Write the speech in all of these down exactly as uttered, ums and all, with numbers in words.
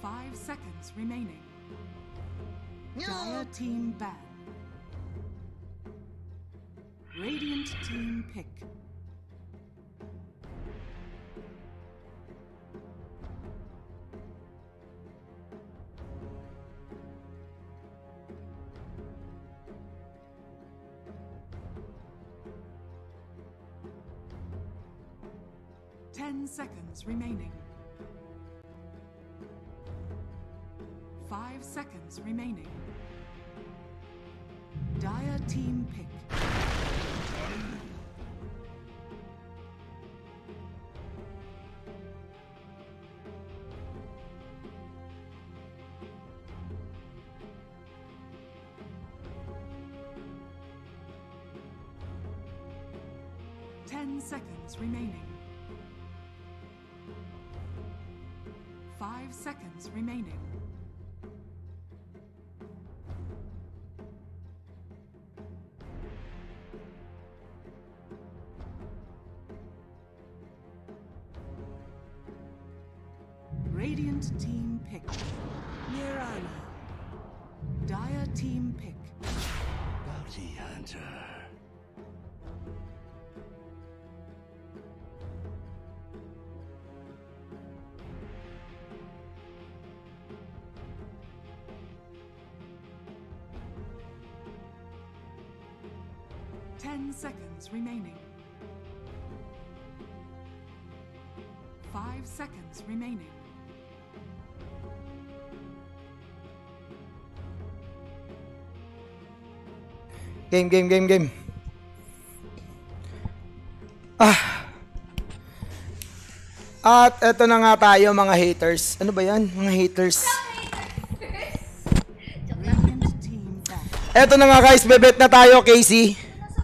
Five seconds remaining. Dire team ban. Radiant team pick. Ten seconds remaining. Five seconds remaining. Dire team pick. Ten seconds remaining. Five seconds remaining. Radiant team pick. Mirana. Dire team pick. Bounty hunter. Ten seconds remaining. Five seconds remaining. Game, game, game, game. Ah. At eto na nga tayo mga haters. Ano ba yan? Mga haters. Eto na nga guys, bebet na tayo, Casey.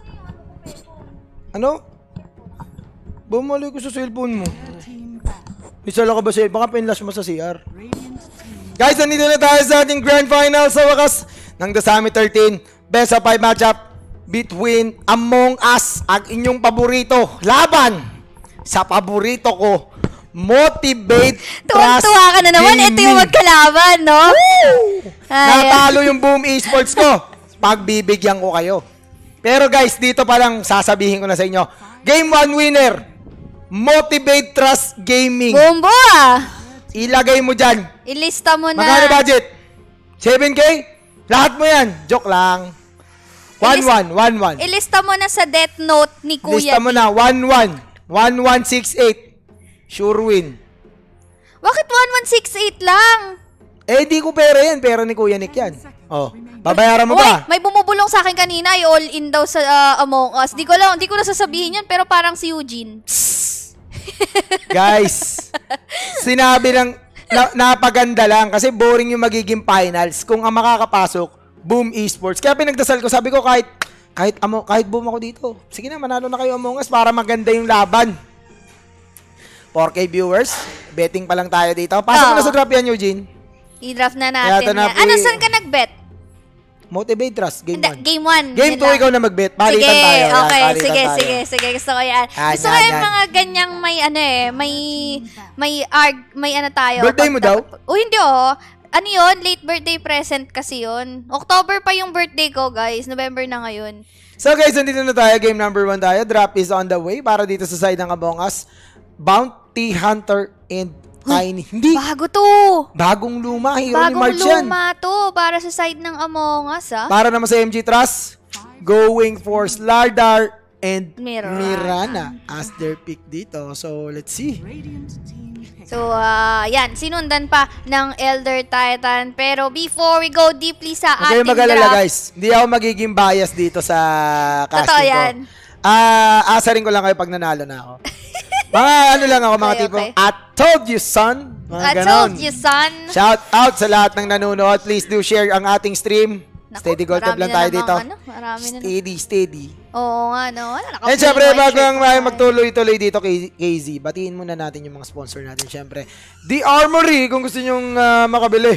Ano? Bumalik ko sa cellphone mo. Isala ka ba sa baka pinlash mo sa C R. Guys, nandito na tayo sa ating grand final sa wakas ng Dasami thirteen. Best of five matchup between Among Us, ang inyong paborito. Laban sa paborito ko, Motivate Trust Tuwang-tuwa ka na naman. Gaming. Ito yung magkalaban, no? Natalo yung Boom Esports ko. Pagbibigyan ko kayo. Pero guys, dito pa lang sasabihin ko na sa inyo. Game one winner, Motivate Trust Gaming. Bumbo ah! Ilagay mo dyan. Ilista mo na. Magkano budget? seven K? Lahat mo yan. Joke lang. one one, one one. Ilista mo na sa Death Note ni Kuya. Lista mo na. one one. one one six eight. Sure win. Bakit one one six eight lang? Eh, di ko pera yan. Pera ni Kuya Nick yan. Oh, babayaran mo Uy, ba? may bumubulong sa akin kanina. Ay all in daw sa uh, Among Us. Di ko lang, di ko na sasabihin yan, pero parang si Eugene. Guys, sinabi lang, na, napaganda lang kasi boring yung magiging finals kung ang makakapasok, Boom Esports. Kaya pinagdasal ko, sabi ko kahit, kahit, amo, kahit Boom ako dito, sige na, manalo na kayo Among Us para maganda yung laban. four K viewers, betting pa lang tayo dito. Pasok Oh. na sa drop yan, Eugene. I-draft na Kaya natin na yan. po Ano, eh. saan ka nag-bet? Motivate Trust, game Hindi, one. game one. Game two, ikaw na mag-bet. Palitan sige, tayo. Yan, okay, palitan sige, tayo. sige, sige. Gusto ko yan. Yan, Gusto yan, ko yung yan. mga ganyang may ano eh, may, may arg, may ano tayo. Birthday mo daw? Oh, hindi oh. Ano yun? Late birthday present kasi yun. October pa yung birthday ko, guys. November na ngayon. So guys, nandito na tayo. Game number one tayo. Drop is on the way para dito sa side ng Among Us. Bounty Hunter and Tiny. Hindi. Bago to. Bagong luma. Hero ni Bagong March yan. luma to. Para sa side ng Among Us, ah. Para naman sa M G Trust, going for Slardar and Mirana. Mirana as their pick dito. So, let's see. Radiant team pick. So, uh, yan. Sinundan pa ng Elder Titan. Pero before we go deeply sa Huwag kayong ating mag-alala draft, guys. Hindi ako magiging bias dito sa casting Totoo ko. yan. Ah, asarin ko lang kayo pag nanalo na ako. Mga ano lang ako, mga Okay, tipong, okay. I told you son. Mga I ganon. told you, son. Shout out sa lahat ng nanonood. Please do share ang ating stream. Naku, Steady gold tab marami lang na tayo namang dito. ano, marami na Steady, steady. Oo nga, no. Wala, And syempre, bago ang magtuloy-tuloy dito kay K Z, batiin muna natin yung mga sponsor natin. Syempre, The Armory, kung gusto nyong uh, makabili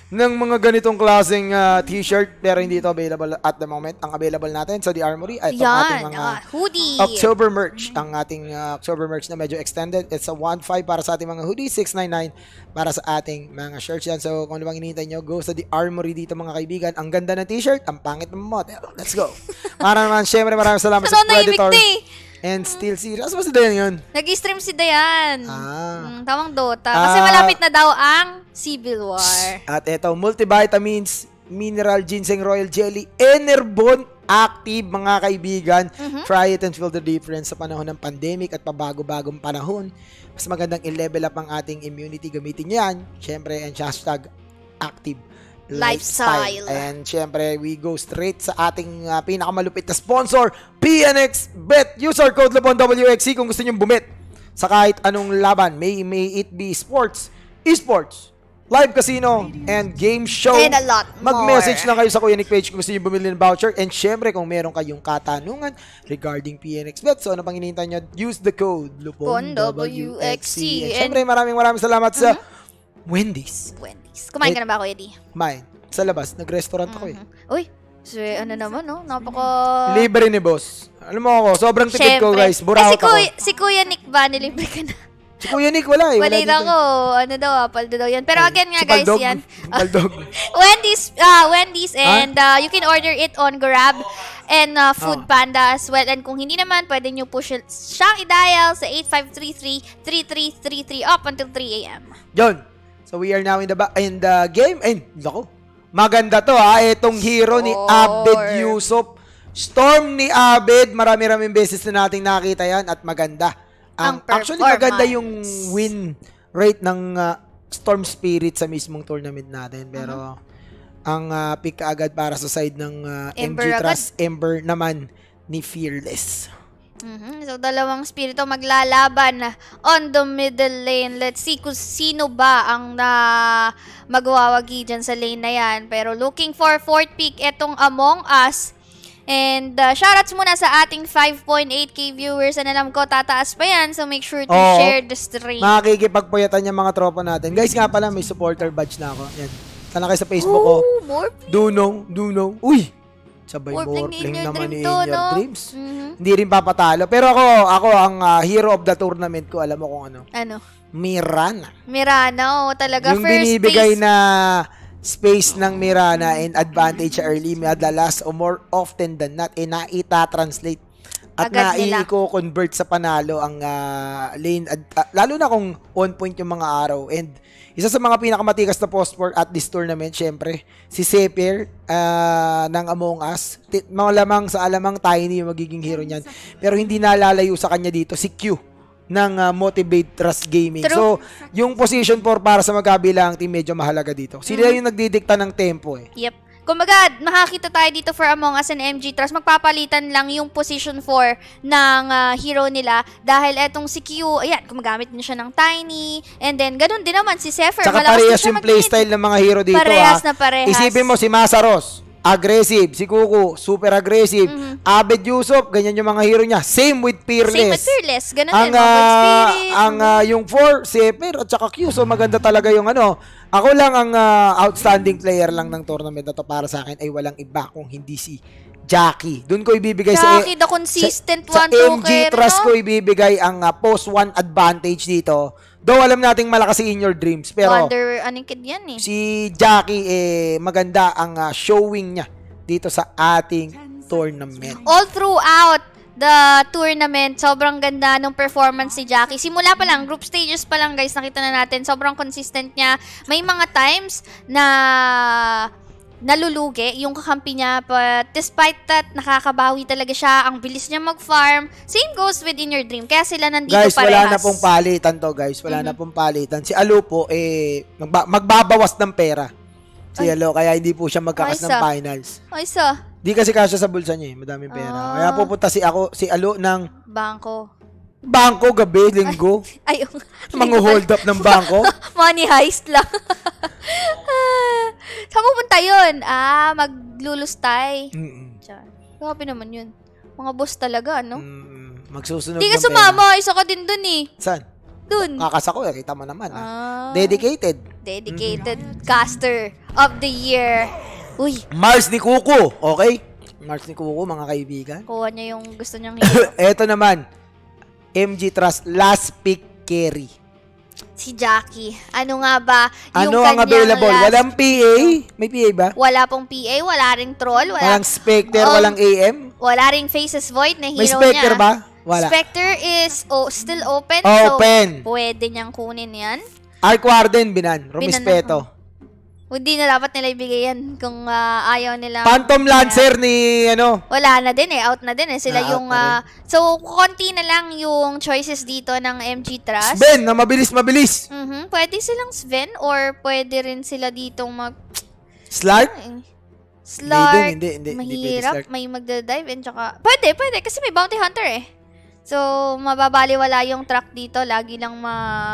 ng mga ganitong klaseng ah, t-shirt pero hindi ito available at the moment. Ang available natin sa The Armory ay itong ating Yan, mga ah, hoodie. October merch. Ang ating ah, October merch na medyo extended. It's a one five para sa ating mga hoodies, six ninety-nine para sa ating mga shirts yan. So kung ano bang hinihintay nyo, go sa The Armory dito mga kaibigan. Ang ganda ng t-shirt, ang pangit ng model. Let's go. Para naman, syempre maraming salamat sa Ano, naibig Predator na eh. and Steel Series. Asa ba si Dayan yun? Nag-stream si Dayan. Ah. Mm, tamang Dota. Kasi Ah. malapit na daw ang Civil War. At ito, multivitamins, mineral ginseng royal jelly, Enerbon active mga kaibigan. Mhm. Try it and feel the difference sa panahon ng pandemic at pabago-bagong panahon. Mas magandang i-level up ang ating immunity. Gamitin yan. Siyempre, and hashtag active Lifestyle. And syempre, we go straight sa ating uh, pinakamalupit na sponsor, P N X Bet. Use our code Lupon W X C kung gusto nyo bumit sa kahit anong laban. May, may it be sports, esports, live casino, and game show. And a lot more. Mag-message lang kayo sa Kuya Nick page kung gusto nyo bumili ng voucher. And syempre, kung meron kayong katanungan regarding P N X Bet, so ano pang hinihintay nyo, use the code Lupon W X C. And syempre, maraming maraming salamat sa Wendy's. Wendy's. Kumain ka na ba, Kuya D? Mine. Sa labas, nag-restaurant ako eh. Uy, so, ano naman, no? Napaka... Libre ni boss. Alam mo ako, sobrang tipid ko Syempre. guys. Ay, Buraot si ako. Kuya, si Kuya Nick ba, nilibre ka na? Si Kuya Nick wala eh. Wala Walay dito. lang ko. Ano daw, ah, paldo daw yan. Pero again nga, Si guys, Baldog. yan. Baldog. Wendy's, ah Wendy's, and uh, you can order it on Grab and uh, Food Panda as well. And kung hindi naman, pwede nyo po siya- siyang i-dial sa eight five three three, three three three three up until three a m John. So we are now in the ba- in the game. Ay, lako. Maganda to ha. Itong hero ni Storm. Abed Yusuf. Storm ni Abed. Marami-raming beses na nating nakita yan at maganda. Ang, Ang actually maganda performance. yung win rate ng uh, Storm Spirit sa mismong tournament natin. Pero ang uh, pick agad para sa side ng uh, M G Ember agad. Trust Ember naman ni Fearless. Mhm. So, dalawang spirito maglalaban on the middle lane. Let's see kung sino ba ang na magwawagi dyan sa lane na yan. Pero looking for fourth pick etong Among Us. And uh, shoutouts muna sa ating five point eight K viewers. And alam ko, tataas pa yan. So, make sure to Oo. share the stream. Makikipagpuyatan yung mga tropa natin. Guys, nga pala, may supporter badge na ako. Yan. Sana kayo sa Facebook ko. Ooh, more Dunong, Dunong. Uy! Sabay Morphling morphling ni In Your naman Dream ni to, In Your no? Dreams. Mhm. Hindi rin papatalo. Pero ako, ako ang ah, hero of the tournament ko. Alam mo kung ano? Ano? Mirana. Mirana, oh, talaga. Yung First binibigay place. na space ng Mirana and advantage sa early, madalas o more often than not, eh, naita-translate at Agad nila. nai-convert sa panalo ang ah, lane. ad- ah, lalo na kung on point yung mga araw. And isa sa mga pinakamatikas na post-work at this tournament, syempre, si Sepier ah, ng Among Us. Ti- Malamang sa alamang Tiny yung magiging hero niyan. Pero hindi nalalayo sa kanya dito, si Q ng ah, Motivate Trust Gaming. True. So, yung position four para sa magkabilang team medyo mahalaga dito. Sila Mm-hmm. yung nagdidikta ng tempo eh. Yep. Kumbaga, makakita tayo dito for Among Us and M G Trust. Magpapalitan lang yung position four ng ah, hero nila. Dahil etong si Q, ayan, gumagamit din siya ng Tiny. And then, ganun din naman si Zephyr. Tsaka Malakas din parehas siya yung mag-mid. playstyle ng mga hero dito. Parehas ah. na parehas. Isipin mo si Masaros, aggressive. Si Kuku, super aggressive. Mhm. Abed Yusuf, ganyan yung mga hero niya. Same with Fearless. Same with Fearless. Ganun Ang, din. Mga Void ah, Spirit. ang ah, yung four, Seper at saka Q. So maganda talaga yung ano. Ako lang ang ah, outstanding player lang ng tournament na to para sa akin ay walang iba kung hindi si Jackie. Doon ko ibibigay Jackie, sa the consistent sa, one sa to M G carry, Trust no? ko ibibigay ang ah, post one advantage dito. Though alam nating malakas si In Your Dreams, pero Wonder, anong kid yan eh. si Jackie eh maganda ang ah, showing niya dito sa ating tournament. All throughout the tournament, sobrang ganda ng performance si Jackie. Simula pa lang, group stages pa lang guys, nakita na natin, sobrang consistent niya. May mga times na nalulugi yung kakampi niya, but despite that, nakakabawi talaga siya. Ang bilis niya mag-farm. Same goes with In Your Dream. Kaya sila nandito Guys, parehas. wala na pong palitan to guys. Wala na pong palitan. Si Alo po, eh, magba- magbabawas ng pera. Si Ay. Alo, kaya hindi po siya magkakas Ay, ng sa- finals. Ay, sa Di kasi kasya sa bulsa niya eh. Madaming pera. Ah. Kaya pupunta si ako, si Alo ng bangko. bangko gabi, linggo. Ay, yung... Mga hold up ng bangko. Money heist lang. Saan pupunta yun? Ah, maglulustay. Mm-mm. Diyan. Grabe naman yun. Mga boss talaga, no? Mm, magsusunog Hindi ka ng pera. sumama. Isa ka din dun eh. Saan? dun? Kakas ako, eh. Kita mo naman. Ah. Ah, Dedicated. dedicated caster of the year. Uy, Mars ni Kuko. Okay? Mars ni Kuko, mga kaibigan. kuha niya yung gusto niyang hero. Eto naman. M G Trust, last pick carry. Si Jackie. Ano nga ba yung Ano ang kanyang available? last- Walang P A? May P A ba? Wala pong P A, wala ring troll, wala, Walang Spectre, Um, walang A M? wala ring Faces Void na hero May Spectre niya. ba? Wala. Spectre is oh, still open, Open. so pwede niyang kunin yan. Arc Warden, binan. Rumispeto. Hindi na dapat nila ibigay yan kung ah, ayaw nila. Phantom Lancer ni, ano, Wala na din eh, out na din eh. Sila Ah, out yung, na ah, so konti na lang yung choices dito ng M G Trust. Sven, na mabilis, mabilis. Mhm, pwede silang Sven or pwede rin sila ditong mag... Slark? Slark. Hindi, hindi, hindi, hindi pwede Mahirap. Slark. May magda-dive and tsaka... Pwede, pwede. Kasi may Bounty Hunter eh. So, mababaliwala yung track dito. Lagi lang ma...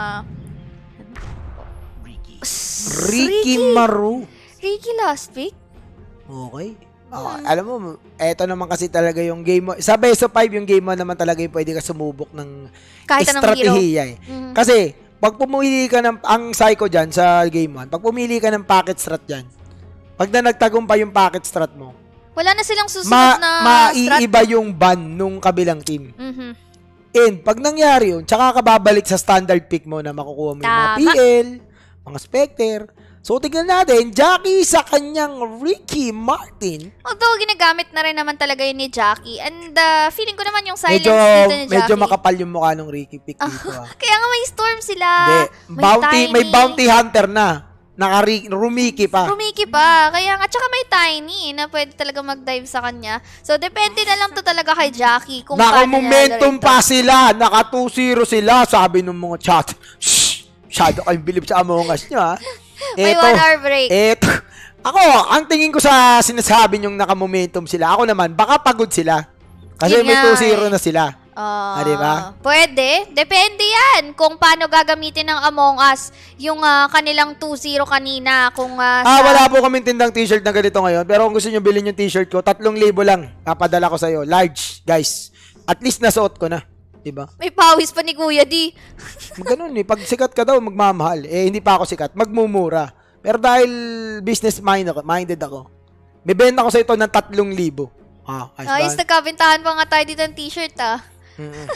S- Ricky Maru. Ricky last pick? Okay. Ah, alam mo, eto naman kasi talaga yung game mo. Sa best of five, yung game mo naman talaga yung pwede ka sumubok ng Kahit anong hero. estratehiya eh. Mhm. Kasi, pag pumili ka ng, ang psycho dyan sa game one, pag pumili ka ng packet strat dyan, pag na nagtagumpay yung packet strat mo, Wala na silang susunod ma na maiiba yung ban nung kabilang team. Mhm. And pag nangyari yun, tsaka ka babalik sa standard pick mo na makukuha mo yung mga Tama. P L, mga Spectre. So, tignan natin, Jackie sa kanyang Ricky Martin. Although, ginagamit na rin naman talaga yun ni Jackie. And uh, feeling ko naman yung silence Medyo, dito ni Jackie. medyo makapal yung mukha ng Ricky pick dito. Ah. Kaya nga may storm sila. Hindi. May Bounty, tiny. may bounty hunter na. Naka Rumiki pa. Rumiki pa. Kaya nga, tsaka may tiny na pwede talaga mag-dive sa kanya. So, depende na lang to talaga kay Jackie. Kung paano Naka-momentum nilalaro pa ito. sila. Naka two zero sila. Sabi ng mga chat. Shh! Masyado kayong bilib sa Among Us nyo, ha? May Eto, one hour break. Eto. Ako, ang tingin ko sa sinasabi nyong naka-momentum sila, ako naman, baka pagod sila. Kasi Yun may nga two zero eh. na sila. Ah, Ah, di ba? Pwede. Depende yan kung paano gagamitin ng Among Us yung ah, kanilang two zero kanina. Kung ah, Ah, sa- wala po kaming tindang t-shirt na ganito ngayon. Pero kung gusto nyo bilhin yung t-shirt ko, tatlong libo lang. Papadala ko sa'yo. Large, guys. At least nasuot ko na. Diba? May pawis pa ni Kuya D. Ganun eh. Pag sikat ka daw, magmamahal. Eh, hindi pa ako sikat. Magmumura. Pero dahil business mind ako, minded ako, bibenta ko sa ito ng tatlong libo. Ah, ayos Ayos, ba? nagkabintahan pa nga tayo dito ng t-shirt ah. Mm-mm.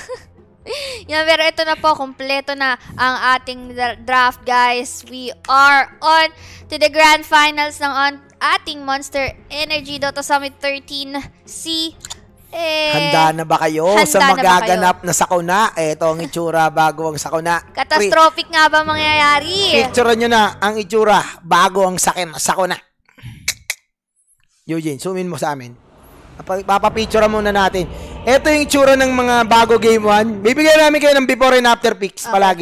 Yan, pero ito na po, kompleto na ang ating dra- draft, guys. We are on to the grand finals ng on- ating Monster Energy Dota Summit thirteen C. Eh, Handa na ba kayo handa sa na ba magaganap na sakuna? Ito ang itsura bago ang sakuna. Catastrophic nga ba mangyayari? Picture nyo na ang itsura bago ang sakin, sakuna. Eugene, zoom in mo sa amin. Papa- Papapicture muna natin. Ito yung itsura ng mga bago game one. Bibigyan namin kayo ng before and after pics Okay. palagi.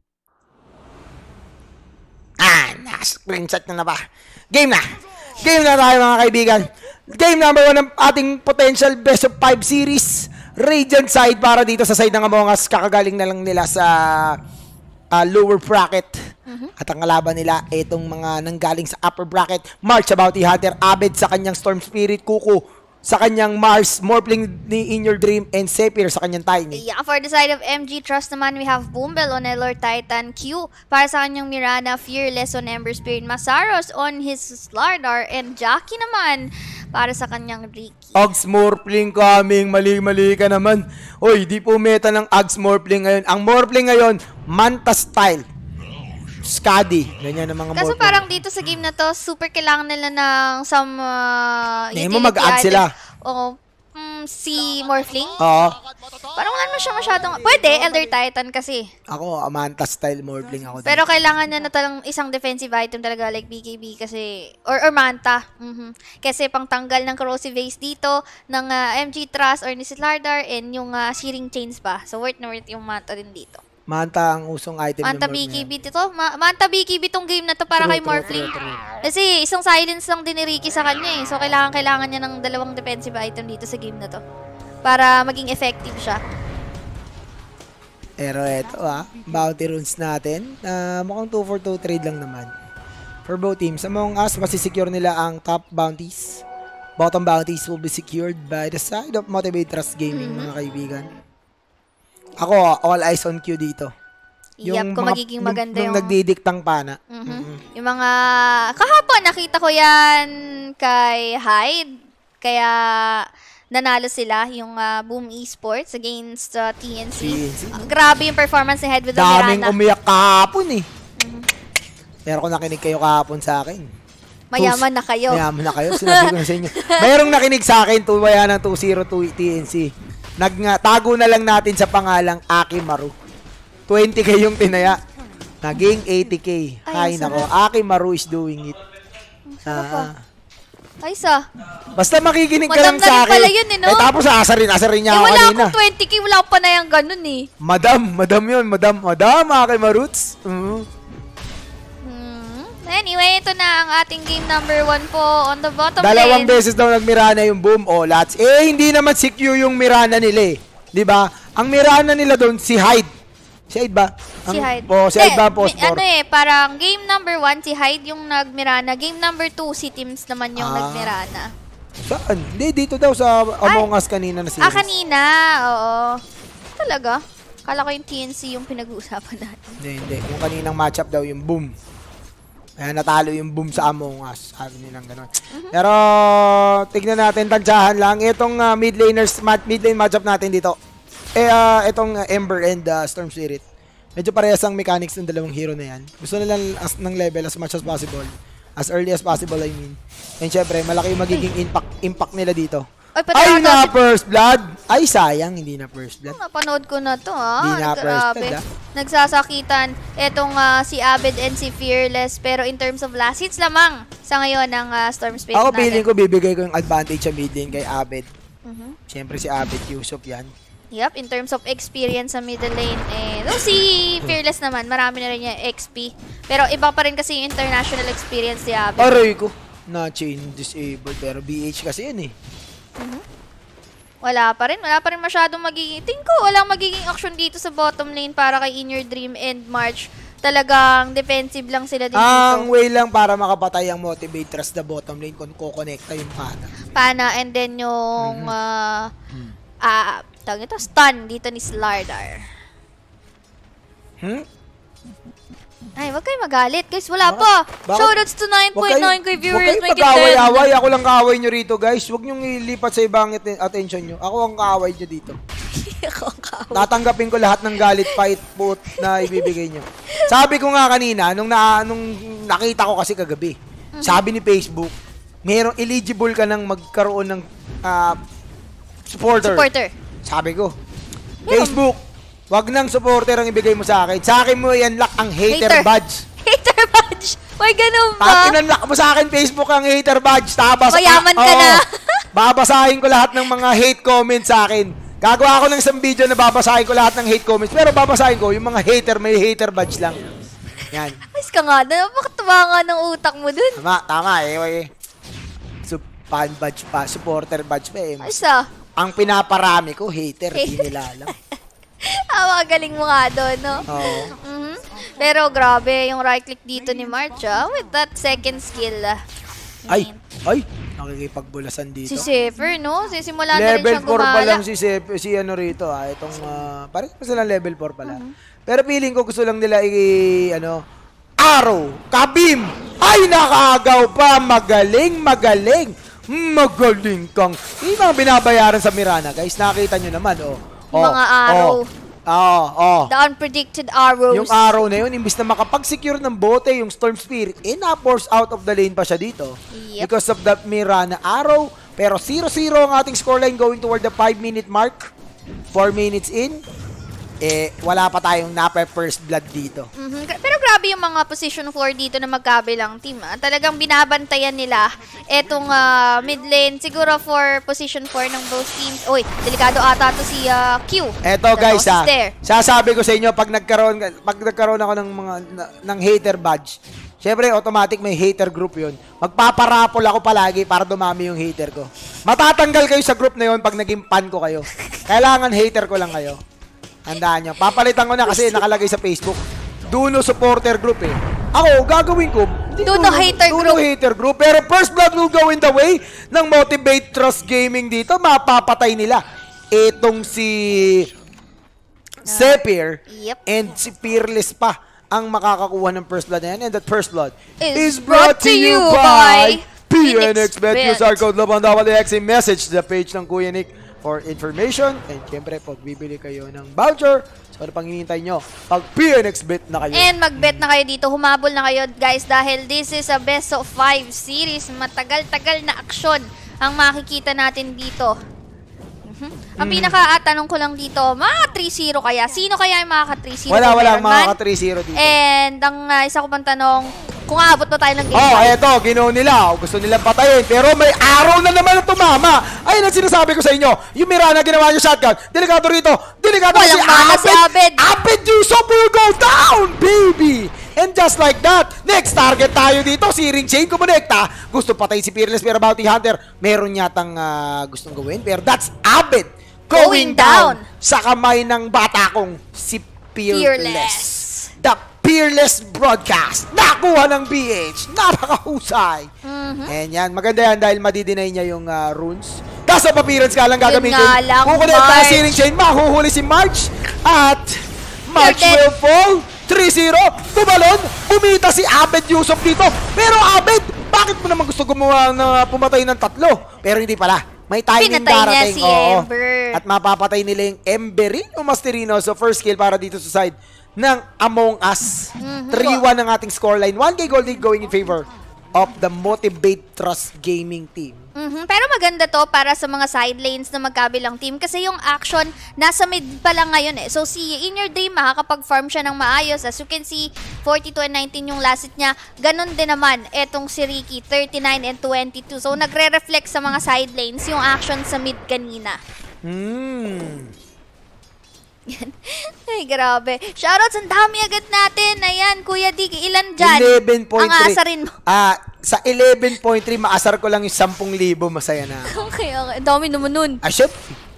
Ah, na-screenshot na na ba? Game na. Game na tayo mga kaibigan. Game number one ng ating potential best of five series. Radiant side para dito sa side ng Among Us. Kakagaling na lang nila sa uh, lower bracket. At ang kalaban nila, itong mga nanggaling sa upper bracket. March sa Bounty Hunter, Abed sa kanyang Storm Spirit, Kuko sa kanyang Mars, Morphling ni In Your Dream, and Sapphire sa kanyang Tiny. Yeah, for the side of M G Trust naman, we have Boombel on Elor Titan Q. Para sa kanyang Mirana, Fearless on Ember Spirit, Masaros on his Slardar, and Jackie naman para sa kanyang Ricky. Ags Morphling coming, mali-mali ka naman. Oy, di po meta ng Ags Morphling ngayon. Ang Morphling ngayon, Manta style. Skadi. Ganyan ang mga Kaso Morphling. parang dito sa game na to, super kailangan nila ng some uh, Hindi mo mag-add sila. Oo. Mm, si Morphling. Oo. Parang wala naman siya masyadong... Pwede, Elder Titan kasi. Ako, Manta style Morphling ako. Pero kailangan na na talang isang defensive item talaga like B K B kasi... Or, or Manta. Mhm. Kasi pang tanggal ng corrosive base dito ng uh, M G Trust or ni Slardar and yung uh, Shearing Chains pa. So worth na worth yung Manta din dito. Manta ang usong item Manta ng B Morphling K B ngayon. dito. Ma- Manta B K B tong game na to para True, kay true, Morphling. true, true. Kasi isang silence lang din ni Ricky sa kanya eh. So kailangan kailangan niya ng dalawang defensive item dito sa game na to. Para maging effective siya. Pero eto ah, bounty runes natin. Uh, mukhang two for two trade lang naman. For both teams, Among Us, masisecure nila ang top bounties. Bottom bounties will be secured by the side of Motivate Trust Gaming, mga kaibigan. Ako, all eyes on Q dito. Yep, kung magiging maganda yung... yung... nagdidiktang pana. Mhm. Mm-mm. Yung mga... Kahapon, nakita ko yan kay Hyde. Kaya nanalo sila yung uh, Boom Esports against uh, T N C. T N C. Uh, grabe yung performance ni Hyde with the Daming Mirana. umiyak kahapon eh. Mhm. Pero kung nakinig kayo kahapon sa akin. Mayaman na kayo. Mayaman na kayo. Sinabi ko na sa inyo. Mayroong nakinig sa akin, tuwaya ng two zero two T N C. Nag, nga, tago na lang natin sa pangalang Akimaru. twenty K yung tinaya. Naging eighty K. Ay, Ay, nako. Akimaru is doing it. Ah. Ay, sa. Basta makikinig ka Madam lang na sa rin akin. pala yun, eh, no? Eh, tapos asarin, asarin niya Eh, ako wala kanina. akong twenty K. Wala akong panayang ganun eh. Madam, madam yun. Madam, madam, Akimaruts. Mm. Hmm. Anyway, ito na ang ating game number one po on the bottom Dalawang lane. beses daw nagmirana yung Boom o Lats. Eh, hindi naman si Q yung mirana nila eh. Di ba? Ang mirana nila doon, si Hyde. Si Hyde ba? Ang, Si Hyde. Po, si Hyde ba ang Hindi, post mi- Ano eh, parang game number one, si Hyde yung nagmirana. Game number two, si Teams naman yung Ah. nagmirana. Saan? Hindi, dito daw sa Among Us kanina na series. Ah, kanina. Oo. Talaga? Kala ko yung T N C yung pinag-uusapan natin. Hindi, hindi. Yung kaninang matchup daw, yung Boom. Kaya natalo yung Boom sa Among Us. Sabi nilang gano'n. Mhm. Pero, tignan natin, tansyahan lang. Itong uh, mid laners, mat, mid lane matchup natin dito. Eh, uh, itong uh, Ember and uh, Storm Spirit. Medyo parehas ang mechanics ng dalawang hero na yan. Gusto nila as, ng level as much as possible. As early as possible, I mean. And syempre, malaki yung magiging impact, impact nila dito. Ay, pati Ay, ata na si- first blood! Ay, sayang, hindi na first blood. Napanood ko na to, ha? Di na first Grabe. blood, ah. Nagsasakitan etong ah, si Abed and si Fearless. Pero in terms of last hits lamang sa ngayon ng ah, Storm Spirit Ako, natin. feeling ko, bibigay ko yung advantage sa mid lane kay Abed. Mhm. Siyempre, si Abed Yusuf yan. Yep, in terms of experience sa middle lane, eh, no, si Fearless naman, marami na rin niya X P. Pero iba pa rin kasi yung international experience ni Abed. Aray ko. Na-chain disabled. Pero B H kasi yun eh. Wala pa rin, wala pa rin masyadong magiging, tingin ko, walang magiging action dito sa bottom lane para kay In Your Dream and March. Talagang defensive lang sila din Ang dito. way lang para makapatay ang motivate trust the bottom lane kung kukonekta yung pana. Pana, and then yung, ah, ah, tawag ito, stun dito ni Slardar. Hmm? Ay, wag kayo magalit. Guys, wala Bakit? pa. Bakit? Shoutouts to nine point nine kay viewers. Huwag May kayong mag-away-away. ten. Ako lang kaaway nyo rito, guys. Huwag nyo ilipat sa ibang atten- attention nyo. Ako ang kaaway nyo dito. Ako ang kaaway. Tatanggapin ko lahat ng galit, fight, put na ibibigay nyo. Sabi ko nga kanina, nung, na, nung nakita ko kasi kagabi, sabi ni Facebook, merong eligible ka nang magkaroon ng ah, supporter. Supporter. Sabi ko, Facebook, wag nang supporter ang ibigay mo sa akin. Sa akin mo i-unlock ang hater, Hater. badge. Hater badge. May ganun Pag ba? in-unlock mo sa akin, Facebook, ang hater badge, tabas. Mayaman ka Oo. na. Babasahin ko lahat ng mga hate comments sa akin. Gagawa ako ng isang video na babasahin ko lahat ng hate comments. Pero babasahin ko, yung mga hater, may hater badge lang. Yan. Ayos ka nga. Napakatawa nga ng utak mo dun. Tama, tama eh. eh. So, fan badge pa, supporter badge pa eh. Ayos ah. Ang pinaparami ko, hater, hindi nila alam. Ah, galing mo nga doon, no? Oo. Mhm. Pero grabe, yung right click dito ni March, ah, with that second skill. ah. Ay, ay, nakikipagbulasan dito. Si Sefer, no? Sisimula na rin Level siyang four pa gumala. lang si, Sep, si ano rito ah. Itong, uh, parang pa silang level four pala. Pero feeling ko gusto lang nila i, ano, Arrow, Kabim! Ay, nakagaw pa! Magaling, magaling! Magaling kang... Yung mga binabayaran sa Mirana, guys. Nakita nyo naman, oh. Yung mga arrow. Oh, oh. oh. The unpredicted arrows. Yung arrow na yun, imbis na makapag-secure ng bote, yung Storm Spirit, eh, na-force out of the lane pa siya dito. Yep. Because of that Mirana arrow. Pero zero zero ang ating scoreline going toward the five minute mark. four minutes in. Eh, wala pa tayong napa first blood dito. Mhm. Pero grabe yung mga position four dito na magkabilang team. Ah. Talagang binabantayan nila etong ah, mid lane. Siguro for position four ng both teams. Uy, delikado ata to si ah, Q. Eto The guys boss ha, is there. sasabi ko sa inyo, pag nagkaroon, pag nagkaroon ako ng mga na- ng hater badge, syempre automatic may hater group yun. Magpaparapol ako palagi para dumami yung hater ko. Matatanggal kayo sa group na yun pag naging pan ko kayo. Kailangan hater ko lang kayo. Tandaan nyo. Papalitan ko na kasi nakalagay sa Facebook. Duno supporter group eh. Ako, gagawin ko. hindi Duno hater Duno group. hater group. Pero first blood will go in the way ng Motivate Trust Gaming dito. Mapapatay nila. Etong si Sepir, Yep. and si Fearless pa ang makakakuha ng first blood na yan. And that first blood Is is brought to you by P N X Bet. PNXBet. Use our code LOBANDWX, message the page ng Kuya Nick for information. And syempre, pag bibili kayo ng voucher, so ano pang hinihintay nyo? Pag P N X Bet na kayo. And mag-bet na kayo dito. Humabol na kayo, guys, dahil this is a best of five series. Matagal-tagal na aksyon ang makikita natin dito. Mhm. Ang pinaka-tanong ko lang dito, mga three zero kaya? Sino kaya yung makaka-three zero? Wala, kung wala meron man? makaka-three zero dito. And ang uh, isa ko pang tanong, kung aabot pa tayo ng game Oh, five? eto, ginaw nila. Gusto nilang patayin. Pero may araw na naman ang tumama. Ayun ang sinasabi ko sa inyo. Yung Mirana ginawa niyo shotgun. Delikado rito. Delikado Walang si mana Abed. si Abed. Abed Yusuf will go down, baby. And just like that, next target tayo dito. Si Ring Chain kumonekta. Gusto patayin si Fearless pero Bounty Hunter. Meron yatang uh, gustong gawin. Pero that's Abed going, Going down. down sa kamay ng bata kong si Fearless. Fearless. The Fearless Broadcast. Nakuha ng B H. Napakahusay. Mhm. And yan, maganda yan dahil madidinay niya yung uh, runes. Tapos sa appearance ka lang gagamitin. nga lang, Kukulit tayo March. si Ring Chain. Mahuhuli si March. At March You're dead. will fall. three zero. Tumalon. Umita si Abed Yusuf dito. Pero Abed, bakit mo naman gusto gumawa na pumatay ng tatlo? Pero hindi pala. May timing Pinatay niya darating. si Oo. Ember. At mapapatay nila yung Emberin o Masterino. So first kill para dito sa side ng Among Us. Mhm. three one ang ating scoreline. one K gold lead going in favor of the Motivate Trust Gaming team. Mhm. Pero maganda to para sa mga side lanes na magkabilang team kasi yung action nasa mid pa lang ngayon eh. So si In Your Dream makakapag-farm siya ng maayos. As you can see, forty-two and nineteen yung last hit niya. Ganon din naman etong si Ricky, thirty-nine and twenty-two. So nagre-reflect sa mga side lanes yung action sa mid kanina. Hmm. Ay, grabe. Shoutouts, ang dami agad natin. Ayan, Kuya Dick, ilan dyan? eleven point Ang three. asarin mo. Ah, sa eleven point three, maasar ko lang yung ten thousand. Masaya na. Okay, okay. Dami naman nun. Ah, shit.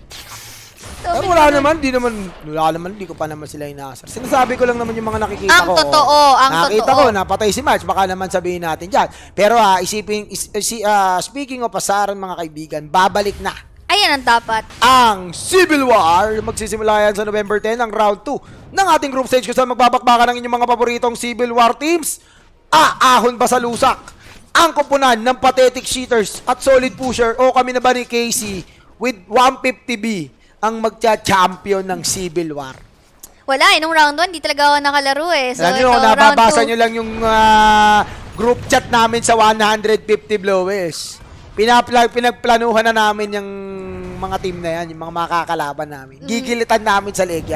Dami Eh, wala naman. naman, di naman, wala naman, di ko pa naman sila inaasar. Sinasabi ko lang naman yung mga nakikita Ang ko. totoo, ang nakita totoo. ko, napatay si March, baka naman sabihin natin dyan. Pero ah, isipin, is, si, ah, speaking of asaran mga kaibigan, babalik na Ayan ang dapat. ang Civil War. Magsisimula yan sa November ten, ang round two ng ating group stage kung saan magbabakbakan ng inyong mga paboritong Civil War teams. Aahon ba sa lusak ang kupunan ng Pathetic Cheaters at Solid Pusher o kami na ba ni Casey with one fifty B ang magcha-champion ng Civil War? Wala eh, nung round one, di talaga ako nakalaro eh. So, Alam nyo, ito, round nababasa two. nyo lang yung ah, group chat namin sa one fifty blowers. Pinapla pinagplanuhan na namin yung mga team na yan, yung mga makakalaban namin. Gigilitan namin sa leg yan.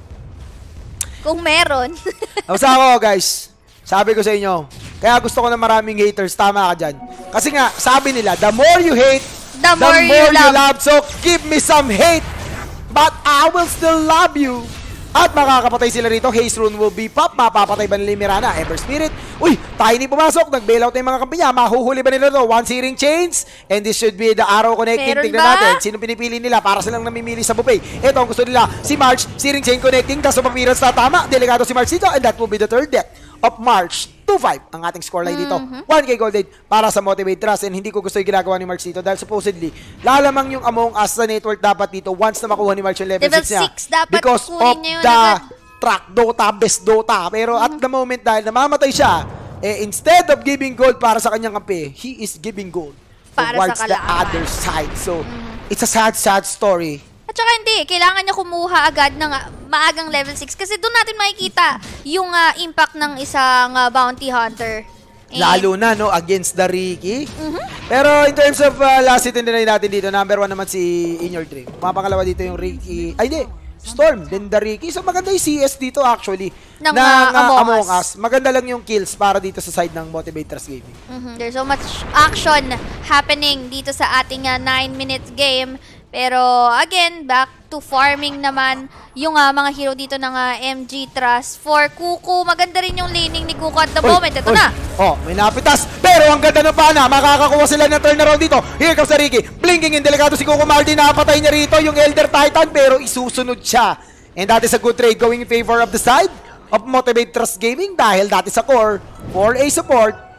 Kung meron. Tapos ako, guys, sabi ko sa inyo, kaya gusto ko na maraming haters, tama ka dyan. Kasi nga, sabi nila, the more you hate, The more you love. So, give me some hate, but I will still love you. At makakapatay sila rito. Haze Rune will be pop. Mapapatay ba nila yung Mirana? Ember Spirit. Uy, Tiny pumasok. Nag-bail out na yung mga kampi niya. Mahuhuli ba nila ito? One Searing Chains. And this should be the arrow connecting. Meron Tignan ba? natin. Sino pinipili nila para silang namimili sa buffet? Ito ang gusto nila. Si March. Searing Chain connecting. Tapos sa papiras na tama. Delikado si March dito. And that will be the third death of March. two five ang ating scoreline dito. one K gold lead para sa Motivate Trust. And hindi ko gusto yung ginagawa ni March dito dahil supposedly lalamang yung Among Us sa network dapat dito once na makuha ni March yung level, Level six niya. six dapat Because kunin of niya yun the agad. track Dota, best Dota. Pero at the moment dahil namamatay siya, eh, instead of giving gold para sa kanyang kampi, he is giving gold Para towards sa the kalaban. other side. So, it's a sad, sad story. At saka hindi, kailangan niya kumuha agad ng ah, maagang level six kasi doon natin makikita yung ah, impact ng isang ah, bounty hunter. And- Lalo na, no, against the Ricky. Pero in terms of uh, last hit and deny natin dito, number one naman si In Your Dream. Mapangalawa dito yung Ricky. Ay, hindi. Storm, then the Ricky. So maganda yung C S dito actually. Ng, ng uh, uh, Among Among Us. Us. Maganda lang yung kills para dito sa side ng Motivate Trust Gaming. Mhm, there's so much action happening dito sa ating nine minute game. Pero again, back to farming naman yung ah, mga hero dito ng ah, M G Trust. For Kuku, maganda rin yung laning ni Kuku at the Uy, moment. Ito uy. na. Oh, may napitas. Pero ang ganda ng pana. Makakakuha sila ng turnaround dito. Here comes the Ricky. Blinking in delikado si Coco Maldi. Nakapatay niya rito yung Elder Titan. Pero isusunod siya. And that is a good trade going in favor of the side of Motivate Trust Gaming. Dahil dati sa core, for a support,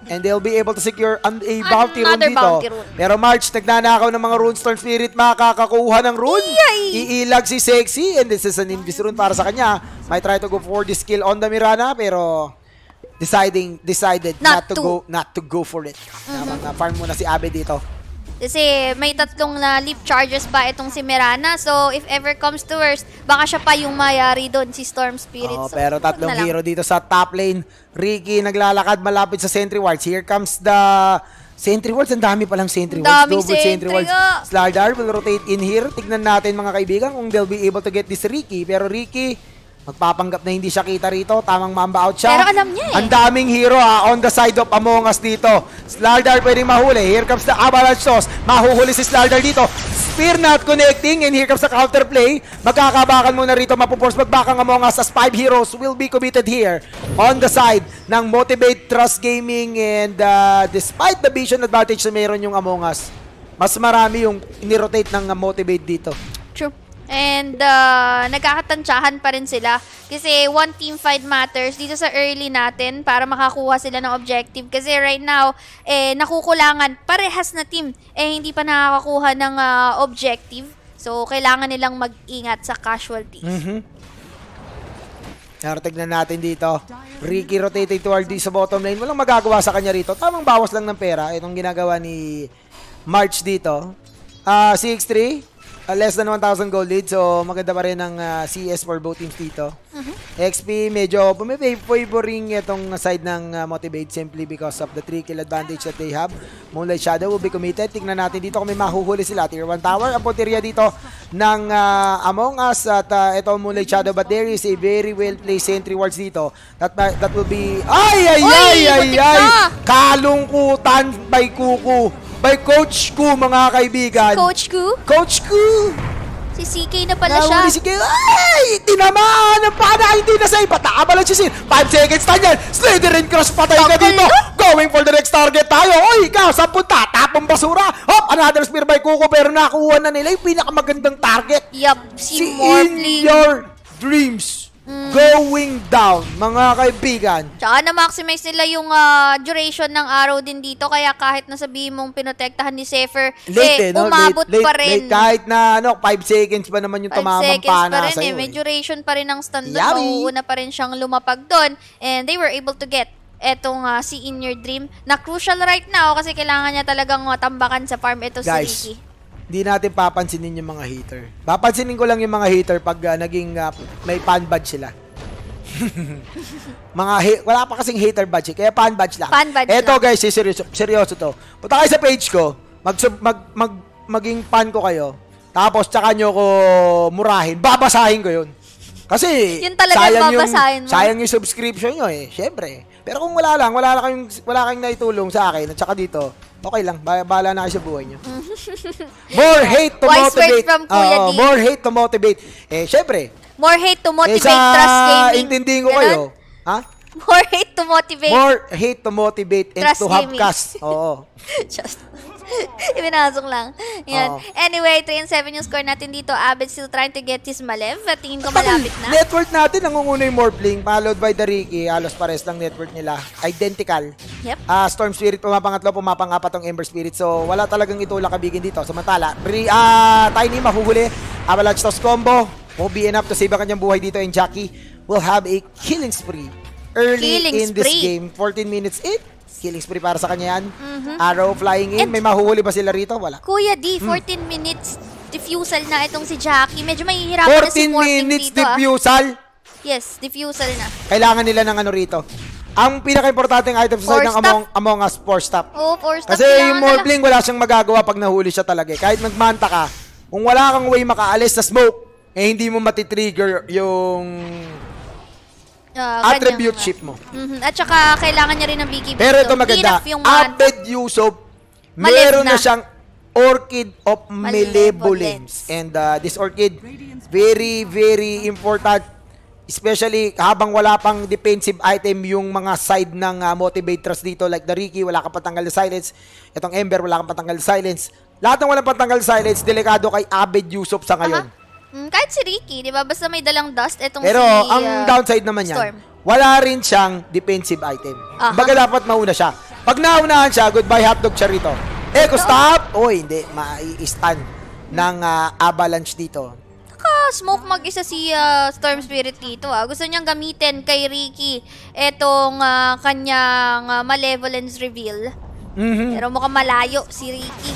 and they'll be able to secure an, a bounty rune Another dito. bounty rune. Pero March, nagnanakaw ng mga Runestorm Spirit, makakakuha ng rune. Yay! Iilag si Sexy, and this is an Invis rune para sa kanya. Might try to go for this kill on the Mirana, pero deciding decided not, Not to, to. go not to go for it. Mm-hmm. Na, farm muna si Abe dito. Kasi may tatlong na leap charges pa itong si Mirana. So, if ever comes to worst, baka siya pa yung mayari doon, si Storm Spirit. Oh, so, pero tatlong na lang. hero dito sa top lane. Ricky naglalakad malapit sa sentry wards. Here comes the sentry wards. Ang dami palang sentry wards. Daming Double sentry sentry wards. nga. Slardar will rotate in here. Tignan natin mga kaibigan kung they'll be able to get this Ricky. Pero Ricky, magpapanggap na hindi siya kita rito. Tamang mamba out siya. Pero alam niya eh. Ang daming hero ha, on the side of Among Us dito. Slardar pwedeng mahuli. Here comes the Avalanche Toss. Mahuhuli si Slardar dito. Spear not connecting, and here comes the counterplay. Magkakabakan muna rito. Mapuporce magbakang Among Us as five heroes will be committed here on the side ng Motivate Trust Gaming, and uh, despite the vision advantage na meron yung Among Us, mas marami yung inirotate ng uh, Motivate dito. True. And uh, nagkakatansyahan pa rin sila kasi one team fight matters dito sa early natin para makakuha sila ng objective. Kasi right now, eh, nakukulangan parehas na team, eh hindi pa nakakakuha ng uh, objective. So, kailangan nilang mag-ingat sa casualties. Mm-hmm. Pero tignan natin dito. Ricky rotating toward sa bottom lane. Walang magagawa sa kanya rito. Tamang bawas lang ng pera. Itong ginagawa ni March dito. Uh, C X three. Uh, less than one thousand gold lead, so maganda pa rin ang uh, C S for both teams dito. Uh-huh. X P medyo favoring itong side ng uh, Motivate simply because of the three kill advantage that they have. Moonlight Shadow will be committed. Tingnan natin dito kung may mahuhuli sila. Tier one tower, ang punteriya dito ng uh, Among Us at uh, ito Moonlight Shadow, but there is a very well placed sentry wards dito. That, that will be... Ay, ay, Uy, ay, ay, ay! na! Kalungkutan by Kuku. By Coach Ku, mga kaibigan. Coach Ku? Coach Ku! Si C K na pala siya. Nahuli si K. Ay! Tinamaan! Ang pana! Hindi na sa'yo. Pataaba lang si Sin. five seconds na yan. Slytherin Cross. Patay ka Takal dito. na. Going for the next target tayo. Oy! Ikaw, sa punta. Tapong basura. Hop! Another spear by Kuko. Pero nakuha na nila yung pinakamagandang target. Yup, si, Si Morphling. In Your Dreams. Mm. Going down, mga kaibigan. Tsaka na-maximize nila yung uh, duration ng arrow din dito. Kaya kahit nasabihin mong pinotektahan ni Zephyr, Late, eh, eh, no? umabot late, pa late, rin. late, kahit na ano, five seconds pa naman yung five tumamang seconds pana pa rin sa'yo. eh. May Eh. duration pa rin ng stand doon. Yari. Mauuna pa rin siyang lumapag doon. And they were able to get etong uh, See in Your Dream na crucial right now kasi kailangan niya talagang tambakan sa farm ito Guys, si Ricky. Hindi natin papansinin yung mga hater. Papansinin ko lang yung mga hater pag uh, naging uh, may fan badge sila. mga wala pa kasing hater badge, kaya fan badge lang. Fan badge Eto lang. guys, seryoso, seryoso to. Punta kayo sa page ko, mag, mag, mag, maging fan ko kayo, tapos tsaka nyo ko murahin, babasahin ko yun. Kasi Yun talaga sayang babasahin yung, mo. sayang yung subscription nyo eh, syempre. Pero kung wala lang, wala lang kayong, wala kayong naitulong sa akin, at tsaka dito, okay lang, bahala na kayo sa buhay nyo. More hate to Wise motivate. words from Kuya Oo, D. more hate to motivate. Eh, syempre, More hate to motivate eh, sa trust gaming. intindihin ko Ganon? kayo, ha? More hate to motivate More hate to motivate and Trust to have gaming. cast. Oo. Just Ibinasok lang. Yan. Oo. Anyway, three and seven yung score natin dito. Abed still trying to get his Malev. At tingin ko malapit na. Network natin, nangunguna yung Morphling, followed by the Ricky. Halos pares lang network nila. Identical. Yep. Ah, Storm Spirit, pumapangatlo, pumapangapat ang Ember Spirit. So, wala talagang itulak kabigin dito. Samantala, Bri, ah, Tiny mahuhuli. Avalanche Toss combo. Won't be enough to save ang kanyang buhay dito. And Jackie will have a killing spree early Killing in this spree. game. fourteen minutes in. Killing spree para sa kanya yan. Mhm. Arrow flying in. And- May mahuhuli ba sila rito? Wala. Kuya D, fourteen minutes diffusal na itong si Jackie. Medyo mahihirapan na si fourteen Morphling minutes dito. ah. diffusal. Yes, diffusal na. Kailangan nila ng ano rito. Ang pinaka-importanting item sa side Force ng Among, Among Us, Force Stop. Oh, force stop. Kasi kailangan yung na lang. Morphling, wala siyang magagawa pag nahuli siya talaga. eh. Kahit magmanta ka, kung wala kang way makaalis sa smoke, eh hindi mo matitrigger yung Ah, kanyang, attribute ah, chip mo. mhm. At saka, kailangan niya rin ng B K B. Pero ito dito. maganda. Enough yung one. Abed Yusuf, Malev meron na na. siyang Orchid of Malevolence. Malevolence. And uh, this Orchid, very, very important. Especially habang wala pang defensive item yung mga side ng uh, Motivate Trust dito. Like the Ricky, wala kang patanggal na silence. Itong Ember, wala kang patanggal na silence. Lahat ng walang patanggal na silence, delikado kay Abed Yusuf sa ngayon. Aha. Mm, kahit si Ricky, di ba? Basta may dalang dust, etong Pero si ang ah, downside naman yan, Storm. wala rin siyang defensive item. Aha. Baga dapat mauna siya. Pag naunahan siya, goodbye hotdog siya rito. Echo stop! Uy, hindi. Ma-i-stun ng uh, avalanche dito. Smoke mag-isa si uh, Storm Spirit dito. Ah. Gusto niyang gamitin kay Ricky etong uh, kanyang uh, Malevolence Reveal. Mm-hmm. Pero mukhang malayo si Ricky.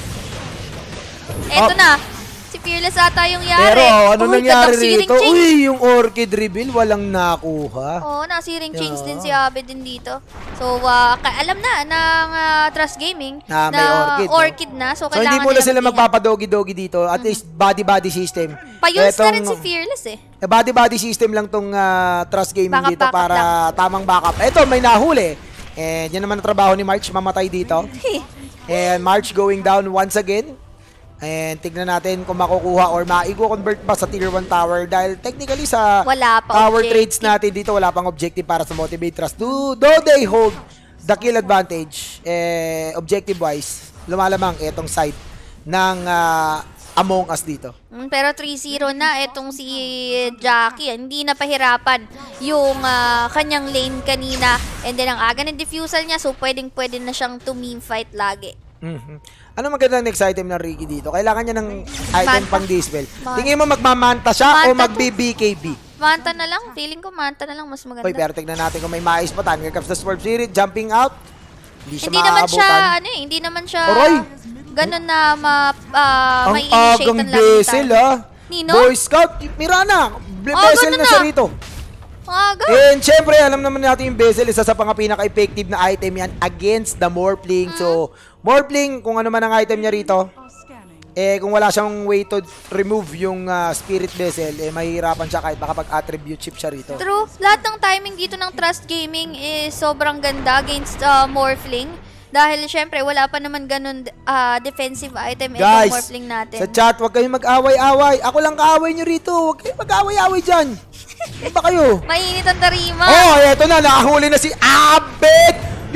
Eto oh. na. Si Fearless ata yung yari. Pero ano Uy, nangyari rito? Chains. Uy, yung Orchid Reveal walang nakuha. Oo, oh, nasiring yeah. chains din si Abe din dito. So, uh, alam na ng uh, Trust Gaming na, na may Orchid, Orchid no? na. So, so kailangan hindi muna sila mag-ingat. magpapadogi-dogi dito. At Mm-hmm. least body-body system. Pa-use Etong, na rin si Fearless eh. eh body-body system lang tong uh, Trust Gaming Backup, dito backup para lang. tamang backup. Eto, may nahuli. And yan naman ang trabaho ni March, mamatay dito. And March going down once again. And tignan natin kung makukuha or maigo-convert ba sa tier one tower dahil technically sa wala pa tower objective. trades natin dito wala pang objective para sa Motivate Trust. Do, though they hold the kill advantage, eh, objective-wise, lumalamang etong side ng uh, Among Us dito. Mm, pero three zero na itong si Jackie. Hindi na pahirapan yung uh, kanyang lane kanina. And then ang aga ng diffusal niya, so pwedeng pwede na siyang to meme fight lagi. Mm-hmm. Ano magandang next item ng Ricky dito? Kailangan niya ng item Manta. pang dispel. Manta. Tingin mo magmamanta siya Manta o mag-B B K B? Manta na lang. Feeling ko manta na lang mas maganda. Oy, pero tignan natin kung may mais pa tayo. Here comes the Swerve Spirit, jumping out. Hindi siya Hindi naman siya, maaabutan. ano eh, hindi naman siya Aroy! ganun na ma, uh, Ang may initiate agang ang laging Bessel, time. ah. Nino? Boy Scout, Mirana. Bessel ganun na siya na. rito. Aga. And syempre, alam naman natin yung Bessel, isa sa mga pinaka-effective na item yan against the Morphling. Mm. So, Morphling, kung ano man ang item niya rito, eh kung wala siyang way to remove yung uh, Spirit Vessel, eh mahihirapan siya kahit baka pag-attribute chip siya rito. True. Lahat ng timing dito ng Trust Gaming is sobrang ganda against uh, Morphling. Dahil syempre, wala pa naman ganun uh, defensive item itong Guys, Morphling natin. sa chat, huwag kayong mag-away-away. Ako lang kaaway nyo rito. Huwag kayong mag-away-away dyan. Ano ba kayo? Mainit ang tarima. Oh, eto na. Nakahuli na si Abed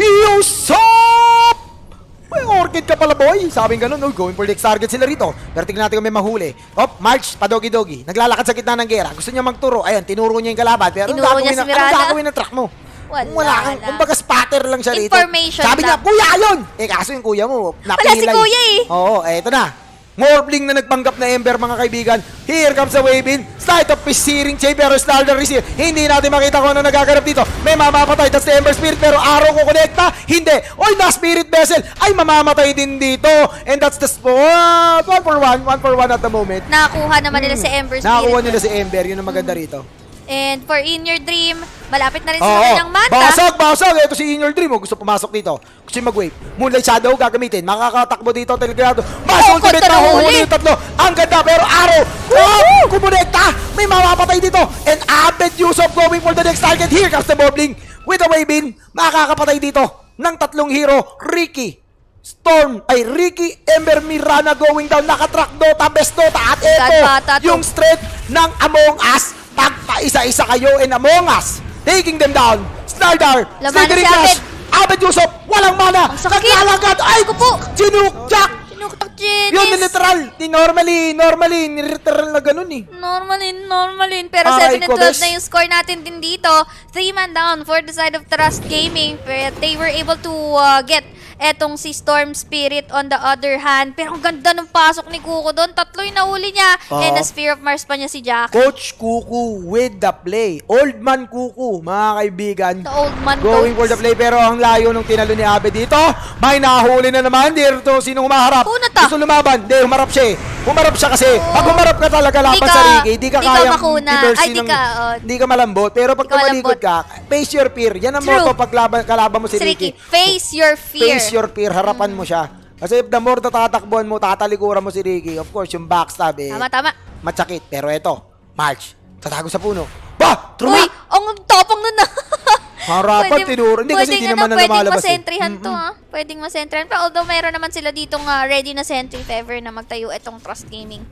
Yusop! May orchid ka pala, boy. Sabing ganun, oh, going for the next target sila rito. Pero tignan natin kung may mahuli. Oh, March, padogi-dogi. Naglalakad sa gitna ng gera. Gusto niya magturo. Ayan, tinuro niya yung kalaban. Pero Tinuro anong niya gagawin, si ng, Mirana? anong gagawin ng truck mo? Wala Wala kang, na. kumbaga spatter lang siya rito. Information Sabi niya, lang. kuya yun! Eh, kaso yung kuya mo, Wala napilay. si kuya eh. Oo, eto na. Morbling na nagpanggap na Ember, mga kaibigan. Here comes the wave in. Start of searing chain, pero Stalder receive. Hindi natin makita kung ano nagaganap dito. May mamapatay. That's the Ember Spirit, pero araw ko konekta. Hindi. Oy, na Spirit Vessel ay mamamatay din dito. And that's the spot. One for one. One for one at the moment. Nakakuha naman nila si Ember Spirit. Nakakuha nila si Ember. Yun ang maganda rito. And for In Your Dream, malapit na rin sa Oo. kanilang manta. Basag, basag. Ito si In Your Dream. Oh, gusto pumasok dito. Gusto yung mag-wave. Moonlight Shadow gagamitin. Makakatakbo dito. Telegrado. Mas Oh, ultimate kontra na. huli. Huli yung tatlo. Ang ganda. Pero araw. Oh, kumonekta. May mamapatay dito. And Abed Yusuf going for the next target. Here comes the Bobbling. With the wave in. Makakapatay dito ng tatlong hero. Ricky. Storm. Ay, Ricky. Ember Mirana going down. Nakatrack Dota. Best Dota. At Bata ito. to. Yung strength ng Among Us. Pagpa-isa-isa kayo in Among Us. Taking them down. Snardar. Laman Slithering si Crash. Abed. Abed Yusuf. Walang mana. Ang sakit. Naglalagad. Ay, Ako po. Sinukjak. Sinuktak Genis. Yun, literal. Ni normally, normally, ni-literal na ganun eh. Normalin, normalin. Pero Aray seven and ko, twelve bes. na yung score natin din dito. three man down for the side of Trust Gaming. Pero they were able to uh, get etong si Storm Spirit on the other hand. Pero ang ganda ng pasok ni Kuko doon. Tatlo yung nahuli niya. Oo. And the Sphere of Mars pa niya si Jack. Coach Kuku with the play. Old man Kuku, mga kaibigan. The old man Going for goats. the play, pero ang layo nung tinalo ni Abe dito. May nahuli na naman. Dito, sinong humaharap? Una ta. Gusto lumaban. Hindi, humarap siya eh. Humarap siya kasi. Oo. Pag humarap ka talaga laban Di ka- sa Ricky, di ka di ka kayang makuna. i-burst Ay, di ng- ka, oh. di ka malambot. Pero pag Di ka tumalikod malambot. ka, face your fear. Yan ang True. motto pag laban, kalaban mo si Si Ricky, Ricky. face your fear. Face your fear. Harapan mo siya. Kasi if the more na tatakbuhan mo, tatalikuran mo si Ricky, of course, yung backstab eh, Tama, tama. matsakit. Pero eto, March, tatago sa puno. Ba! Truma! Uy, ang tapang nun na. Harapan, tinuro. Hindi kasi pwedeng di naman na pwedeng lumalabas eh. masentrihan to, ha? Pwedeng masentrihan. Pero although mayroon naman sila ditong uh, ready na sentry if ever na magtayo itong Trust Gaming.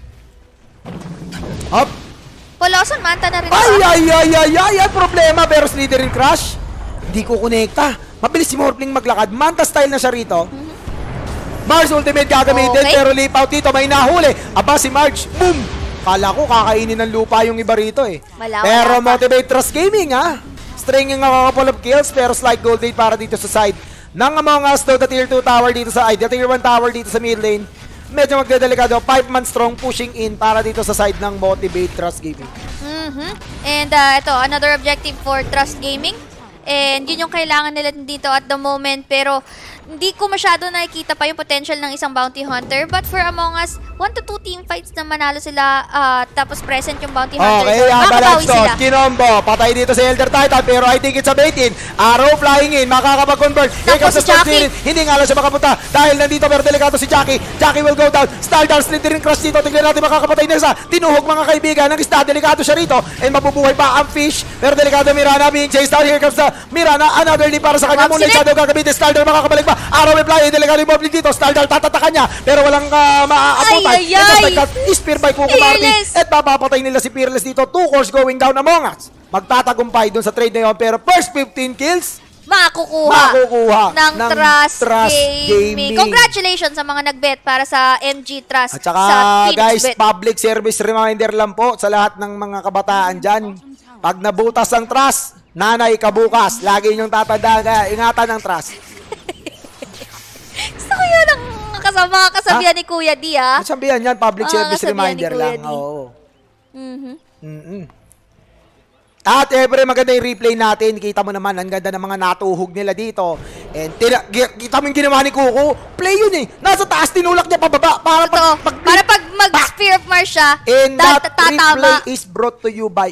Up! Polosan, manta na rin. Ay, ba? ay, ay, ay, ay, ay, problema. Pero Slithering Crash, hindi ko konekta. Mabilis si Morphling maglakad. Manta style na siya rito. Mars ultimate gagamitin, Okay. pero leap out dito, may nahuli. Aba, si March, boom! Kala ko kakainin ng lupa yung iba rito eh. Wala, pero wala pa. Motivate Trust Gaming ha. String yung a couple of kills, pero slight gold rate para dito sa side ng Among Us, though the tier two tower dito sa, ay, the tier one tower dito sa mid lane, medyo magdedelikado. five man strong pushing in para dito sa side ng Motivate Trust Gaming. Mm-hmm. And uh, ito, another objective for Trust Gaming. And yun yung kailangan nila dito at the moment. Pero hindi ko masyado nakikita pa yung potential ng isang bounty hunter. But for Among Us, one to two team fights na manalo sila uh, tapos present yung bounty hunter. Okay, so, Avalanche sila. to, kinombo, patay dito sa Elder Titan, pero I think it's a bait-in. Arrow flying in, makakapag-convert. Here comes si the Storm Jackie. Spirit, hindi nga lang siya makapunta dahil nandito pero delikado si Jackie. Jackie will go down, Stardust, slithering crush dito, tingnan natin makakapatay na isa. Tinuhog mga kaibigan, ng isda, delikado siya rito. And mabubuhay pa ang fish, pero delikado Mirana being chased down. Here comes the Mirana, another lead para sa kanya. Moonlight Shadow gagamitin, Stardust makakabalik pa. Arrow will fly in, delikado yung Moblin dito. Stardust tatatakan niya, pero walang uh, maaabutan. Ay, ay, ay. Spear by Kuko Martin at mapapatay nila si Fearless dito. Two cores going down Among Us. Magtatagumpay dun sa trade na yun, pero first fifteen kills makukuha, makukuha ng, ng Trust, Trust Gaming. Gaming. Congratulations sa mga nagbet para sa M G Trust. At saka sa Phoenix guys, Bet. public service reminder lang po sa lahat ng mga kabataan dyan. Pag nabutas ang Trust, nanay kabukas. Lagi niyong tatandaan, kaya ingatan ng Trust. Gusto ko yun ang kasama kasabihan ni Kuya D, ah. Sabihan yan, public Ah, service kasabihan reminder ni Kuya lang. D. Oo. Mhm. Mm-mm. At every maganda yung replay natin. Kita mo naman, ang ganda ng mga natuhog nila dito. And tina, kita mo yung ginawa ni Kuko. Play yun eh. Nasa taas, tinulak niya pababa. Para Totoo. pag, pag, Para pag mag-Spear of Mars siya, and dat- that tatama. replay is brought to you by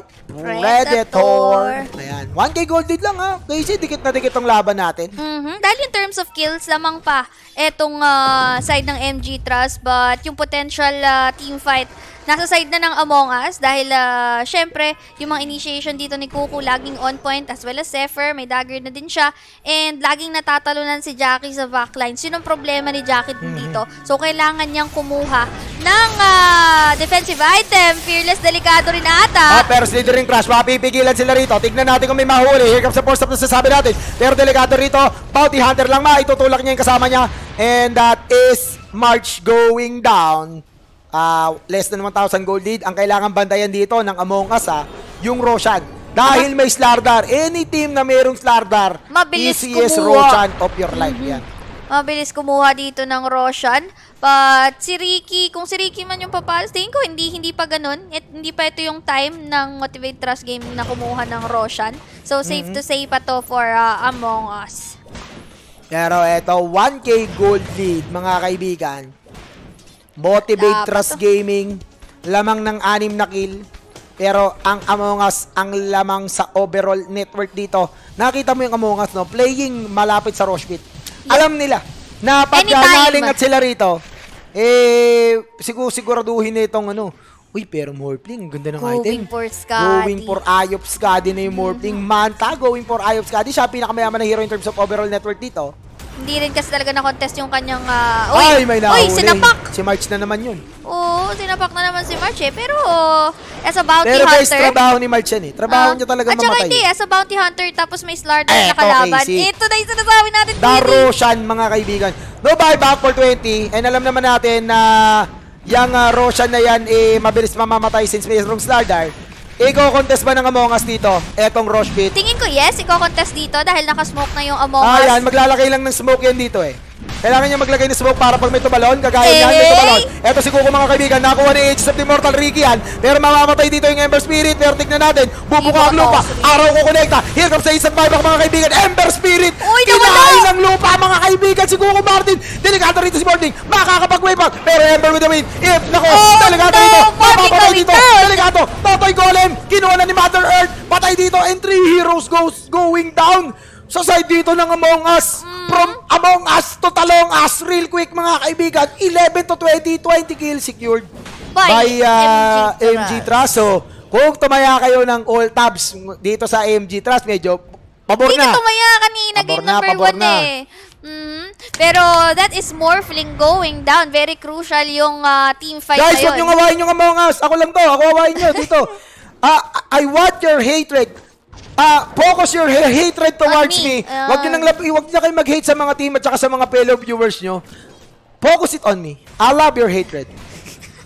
Predator. Predator. Ayan. one K gold lead lang ha. Kasi dikit na dikit ang laban natin. Mhm. Dahil in terms of kills, lamang pa etong ah, side ng M G Trust. But yung potential ah, team fight, nasa side na ng Among Us dahil uh, syempre yung mga initiation dito ni Kuko laging on point as well as Zephyr, may dagger na din siya and laging natatalunan si Jackie sa backlines. Yun ang problema ni Jackie din dito. So kailangan niyang kumuha ng uh, defensive item. Fearless, delikado rin ata. Ah, pero slithering crash, mapipigilan sila rito. Tignan natin kung may mahuli. Here comes the force up na sasabi natin. Pero delikado rito, bounty hunter lang maitutulak niya yung kasama niya. And that is March going down. Uh, less than one thousand gold lead. Ang kailangan bandayan dito ng Among Us ha, yung Roshan. Dahil may Slardar. Any team na mayroong Slardar, Mabilis easiest kumuha. Roshan of your life. Mhm. Yan. Mabilis kumuha dito ng Roshan. But si Ricky, kung si Ricky man yung papalas, tingin ko hindi, hindi pa ganun. At hindi pa ito yung time ng Motivate Trust Gaming na kumuha ng Roshan. So safe Mm-hmm. to say pa to for uh, Among Us. Pero eto, one K gold lead, mga kaibigan. Motivate Dapat Trust to. Gaming, lamang ng anim na kill. Pero ang Among Us, ang lamang sa overall network dito. Nakita mo yung Among Us, no? Playing malapit sa Roshpit. Alam nila na pag Anytime. nalingat sila rito, eh, sigur siguraduhin na itong ano, uy, pero Morphling, ang ganda ng Going item. for Skadi. Going for Ayop Skadi na yung Morphling. Manta, going for Ayop Skadi. Siya pinakamayaman na hero in terms of overall network dito. Hindi rin kasi talaga na-contest yung kanyang... Uh, uy, Ay, may nahuli. uy, sinapak! Si March na naman yun. Oo, sinapak na naman si March eh. Pero, as a bounty Pero guys, hunter... trabaho ni March yan eh. Trabaho ah, niya talaga at saka mamatay. hindi, as a bounty hunter, tapos may Slardar Eto, na kalaban. Casey. Ito na yung sinasabi natin, The Didi. Roshan, mga kaibigan. No buyback for twenty. And alam naman natin na yung uh, Roshan na yan, eh, mabilis mamamatay since may wrong Slardar. Iko-contest ba ng Among Us dito? Etong Roshpit. Tingin ko yes, iko-contest dito dahil nakasmoke na yung Among Us. Ah, yan. Maglalagay lang ng smoke yan dito eh. Kailangan niya maglagay ng smoke para pag may tumalon, kagaya Eh. niyan, may tumalon. Eto si Kuko, mga kaibigan, nakuha ni Aegis of the Immortal Ricky yan. Pero mamamatay dito yung Ember Spirit. Pero tignan natin, bubuka ang lupa. Araw ko konekta. Here comes the isang buyback, mga kaibigan. Ember Spirit! Uy, Kinain nawala! ng lupa, mga kaibigan. Si Kuko Martin. Delikado rito si Morning. Makakapag-wave back. Pero Ember with the win. If, nako, Oh, delikado no! rito. Morning Mapapatay coming dito. down! Delikado. Totoy Golem. Kinuha na ni Mother Earth. Patay dito. And three heroes goes going down. Sa side dito ng Among Us. Mm. From Among Us to Talong Us. Real quick, mga kaibigan. eleven to twenty. twenty kills secured By by, uh, M G M G Trust. So, kung tumaya kayo ng all tabs dito sa M G Trust, medyo pabor Hindi na. ka tumaya kanina, Pabor game na, number pabor one na. eh. Mhm. Pero that is Morphling going down. Very crucial yung uh, team fight Guys, na huwag yun. nyo awayin yung Among Us. Ako lang to. Ako awayin nyo dito. Ah, I want your hatred. Ah, focus your ha- hatred towards On me. me. Ah. Wag niyo nang lap- wag niyo kayo mag-hate sa mga team at saka sa mga fellow viewers nyo. Focus it on me. I love your hatred.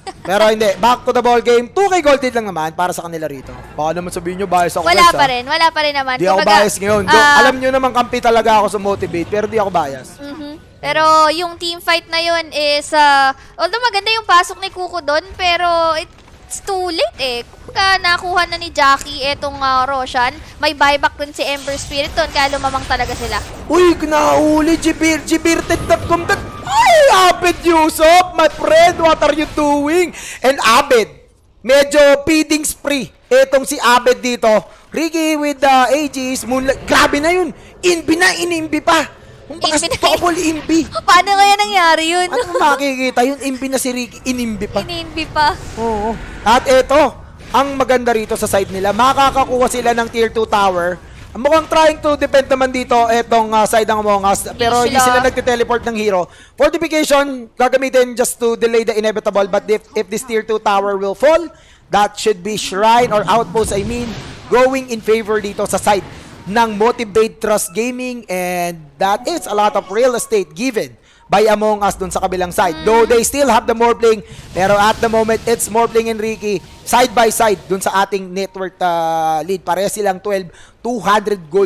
Pero hindi, back to the ball game. two K gold din lang naman para sa kanila rito. Baka naman sabihin nyo, bias ako. Wala guys, pa ha? rin, wala pa rin naman. Di ako Kumbaga, bias ngayon. Do, ah, alam nyo naman, kampi talaga ako sa motivate, pero di ako bias. mhm. Pero yung team fight na yun is, uh, although maganda yung pasok ni Kuko doon, pero it's too late eh. Kumbaga nakuha na ni Jackie etong uh, Roshan. May buyback dun si Ember Spirit doon, kaya lumamang talaga sila. Uy, nahuli, Jibir, jibirted dot com. Ay, Abed Yusuf, my friend, what are you doing? And Abed, medyo feeding spree. Etong si Abed dito. Ricky with the Aegis, Moonlight. Grabe na yun. Inbi na, inimbi pa. Kung baka Inbi na double imbi. Paano kaya nangyari yun? Ano makikita yun? Imbi na si Ricky, inimbi pa. Ininbi pa. Oo. At eto, ang maganda rito sa side nila, makakakuha sila ng tier two tower. Mukhang trying to defend naman dito etong uh, side ng Among Us, pero hindi sila nagte-teleport ng hero. Fortification, gagamitin just to delay the inevitable, but if, if this tier two tower will fall, that should be shrine or outpost, I mean, going in favor dito sa side ng Motivate Trust Gaming, and that is a lot of real estate given by Among Us dun sa kabilang side. Mm. Though they still have the Morbling, pero at the moment, it's Morbling and Ricky side by side dun sa ating network uh, lead. Pareha silang twelve, two hundred gold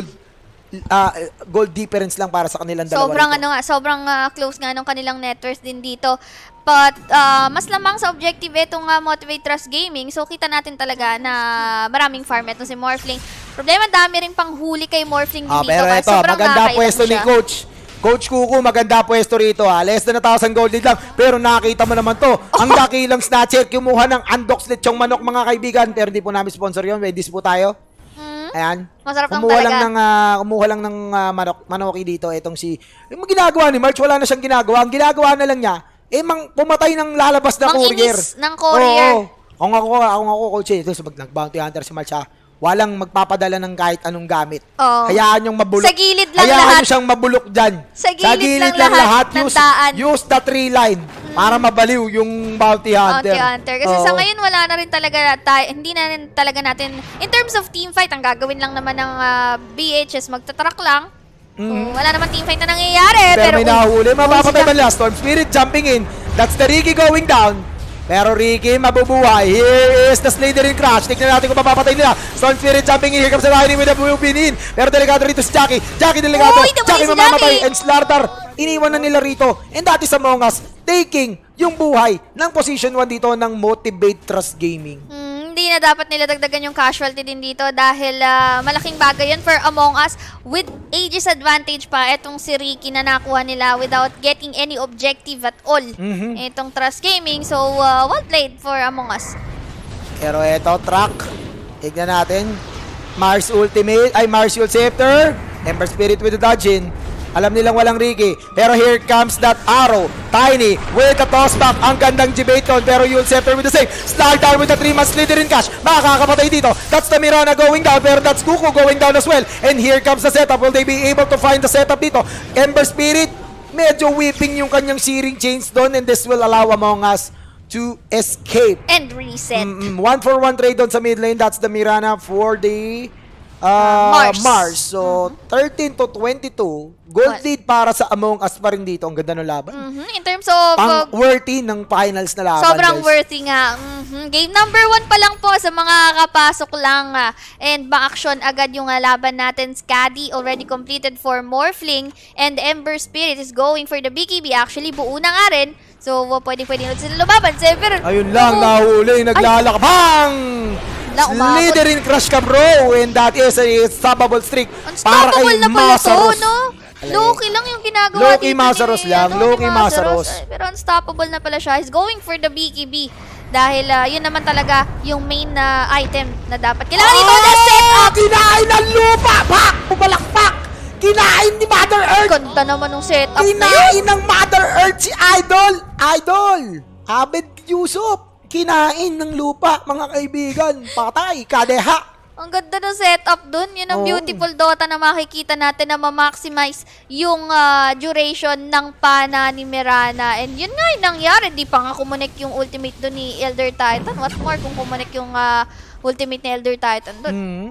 uh, gold difference lang para sa kanilang dalawa. Sobrang rito. ano nga, sobrang uh, close nga nung kanilang net worth din dito. But uh, mas lamang sa objective itong uh, Motivate Trust Gaming. So kita natin talaga na maraming farm itong si Morphling. Problema, dami rin pang huli kay Morphling Ah, dito. pero Kaya ito, sobrang maganda nakakailang pwesto ni siya. Coach. Coach Kuku, maganda pwesto rito ha. Less than one thousand gold lead lang. Pero nakita mo naman to. Ang dakilang snatcher, kumuha ng Andox lechong manok mga kaibigan. Pero hindi po namin sponsor yun. May dis po tayo. Hmm? Ayan. Masarap lang kumuha talaga. lang ng, uh, kumuha lang ng uh, manok, manoki dito. Itong si... Yung ginagawa ni March, wala na siyang ginagawa. Ang ginagawa na lang niya, eh, mang, pumatay ng lalabas na Mang courier. inis ng courier. Oo. Kung ako, ako, ako, coach eh. Ito, so, pag nag-bounty hunter si March ha, walang magpapadala ng kahit anong gamit. Oo. Hayaan yung mabulok. Sa gilid lang Hayaan lahat. nyo siyang mabulok dyan. Sa gilid lang lahat ng Use, daan. use the tree line para mabaliw yung bounty hunter. Bounty Hunter. Kasi Oo. sa ngayon, wala na rin talaga tayo, hindi na rin talaga natin, in terms of team fight, ang gagawin lang naman ng uh, B H S, magtatrack lang. Mhm. So, wala naman team fight na nangyayari. Pero, Pero, may uy, nahuli. Mapapatay uy, man last. Storm Spirit jumping in. That's the Ricky going down. Pero Ricky mabubuhay. Here is the Slytherin Crash. Tignan natin kung mapapatay nila. Storm Spirit jumping in. Here comes the Lightning with the moving in. Pero delikado rito si Jackie. Jackie delikado. Uy, namatay Jackie si mamamatay. Jackie. And Slardar. Iniwan na nila rito. And that is Among Us taking yung buhay ng position one dito ng Motivate Trust Gaming. Hmm, hindi na dapat nila dagdagan yung casualty din dito dahil ah, malaking bagay yun for Among Us with ages advantage pa etong si Ricky na nakuha nila without getting any objective at all. Mhm. Itong Trust Gaming. So, ah, well played for Among Us. Pero eto, track. Tignan natin. Mars Ultimate, ay Mars Ult Scepter. Ember Spirit with the dodging. Alam nilang walang Ricky. Pero here comes that arrow. Tiny with the toss back. Ang gandang Jibaton. Pero Ult Scepter with the save. Slardar with the three man Slytherin Cash. Makakapatay dito. That's the Mirana going down. Pero that's Kuko going down as well. And here comes the setup. Will they be able to find the setup dito? Ember Spirit, medyo whipping yung kanyang searing chains doon. And this will allow Among Us to escape. And reset. Mm-mm. One for one trade doon sa mid lane. That's the Mirana for the uh, Mars. Mars. So, thirteen to twenty-two. Gold What? lead para sa Among Us pa rin dito. Ang ganda ng laban. Mhm. In terms of Ang uh, worthy ng finals na laban. sobrang guys. worthy nga. Mhm. Game number one pa lang po sa mga kapasok lang. ah. And ma-action agad yung ah, laban natin. Scadi already completed for Morphling. And Ember Spirit is going for the B K B. Actually, buo na nga rin. So, uh, pwede-pwede na sila lumaban. Sever. Ayun lang, Oo. nahuli. Naglalak. Bang! Wala, umabot. Slytherin Crush ka, bro. And that is a stoppable streak. Para Unstoppable kay na pala to, Masaros. no? Low-key lang yung ginagawa Low-key dito. Masaros ni, lang, ano, low-key ni Masaros. Ay, Pero unstoppable na pala siya. He's going for the B K B. Dahil ah, yun naman talaga yung main na item na dapat. Kailangan dito na set up! Kinain ng lupa! Pak! Pumalakpak! Kinain ni Mother Earth! Ganda naman ng setup na yun. Kinain ng Mother Earth si Idol! Idol! Abed Yusuf! Kinain ng lupa, mga kaibigan. Patay, kadeha. Ang ganda ng setup dun. Yun ang Oo. beautiful Dota na makikita natin na ma-maximize yung ah, duration ng pana ni Mirana. And yun nga yung nangyari. Di pa nga kumunik yung ultimate dun ni Elder Titan. What more kung kumunik yung ah, ultimate ni Elder Titan dun. Hmm.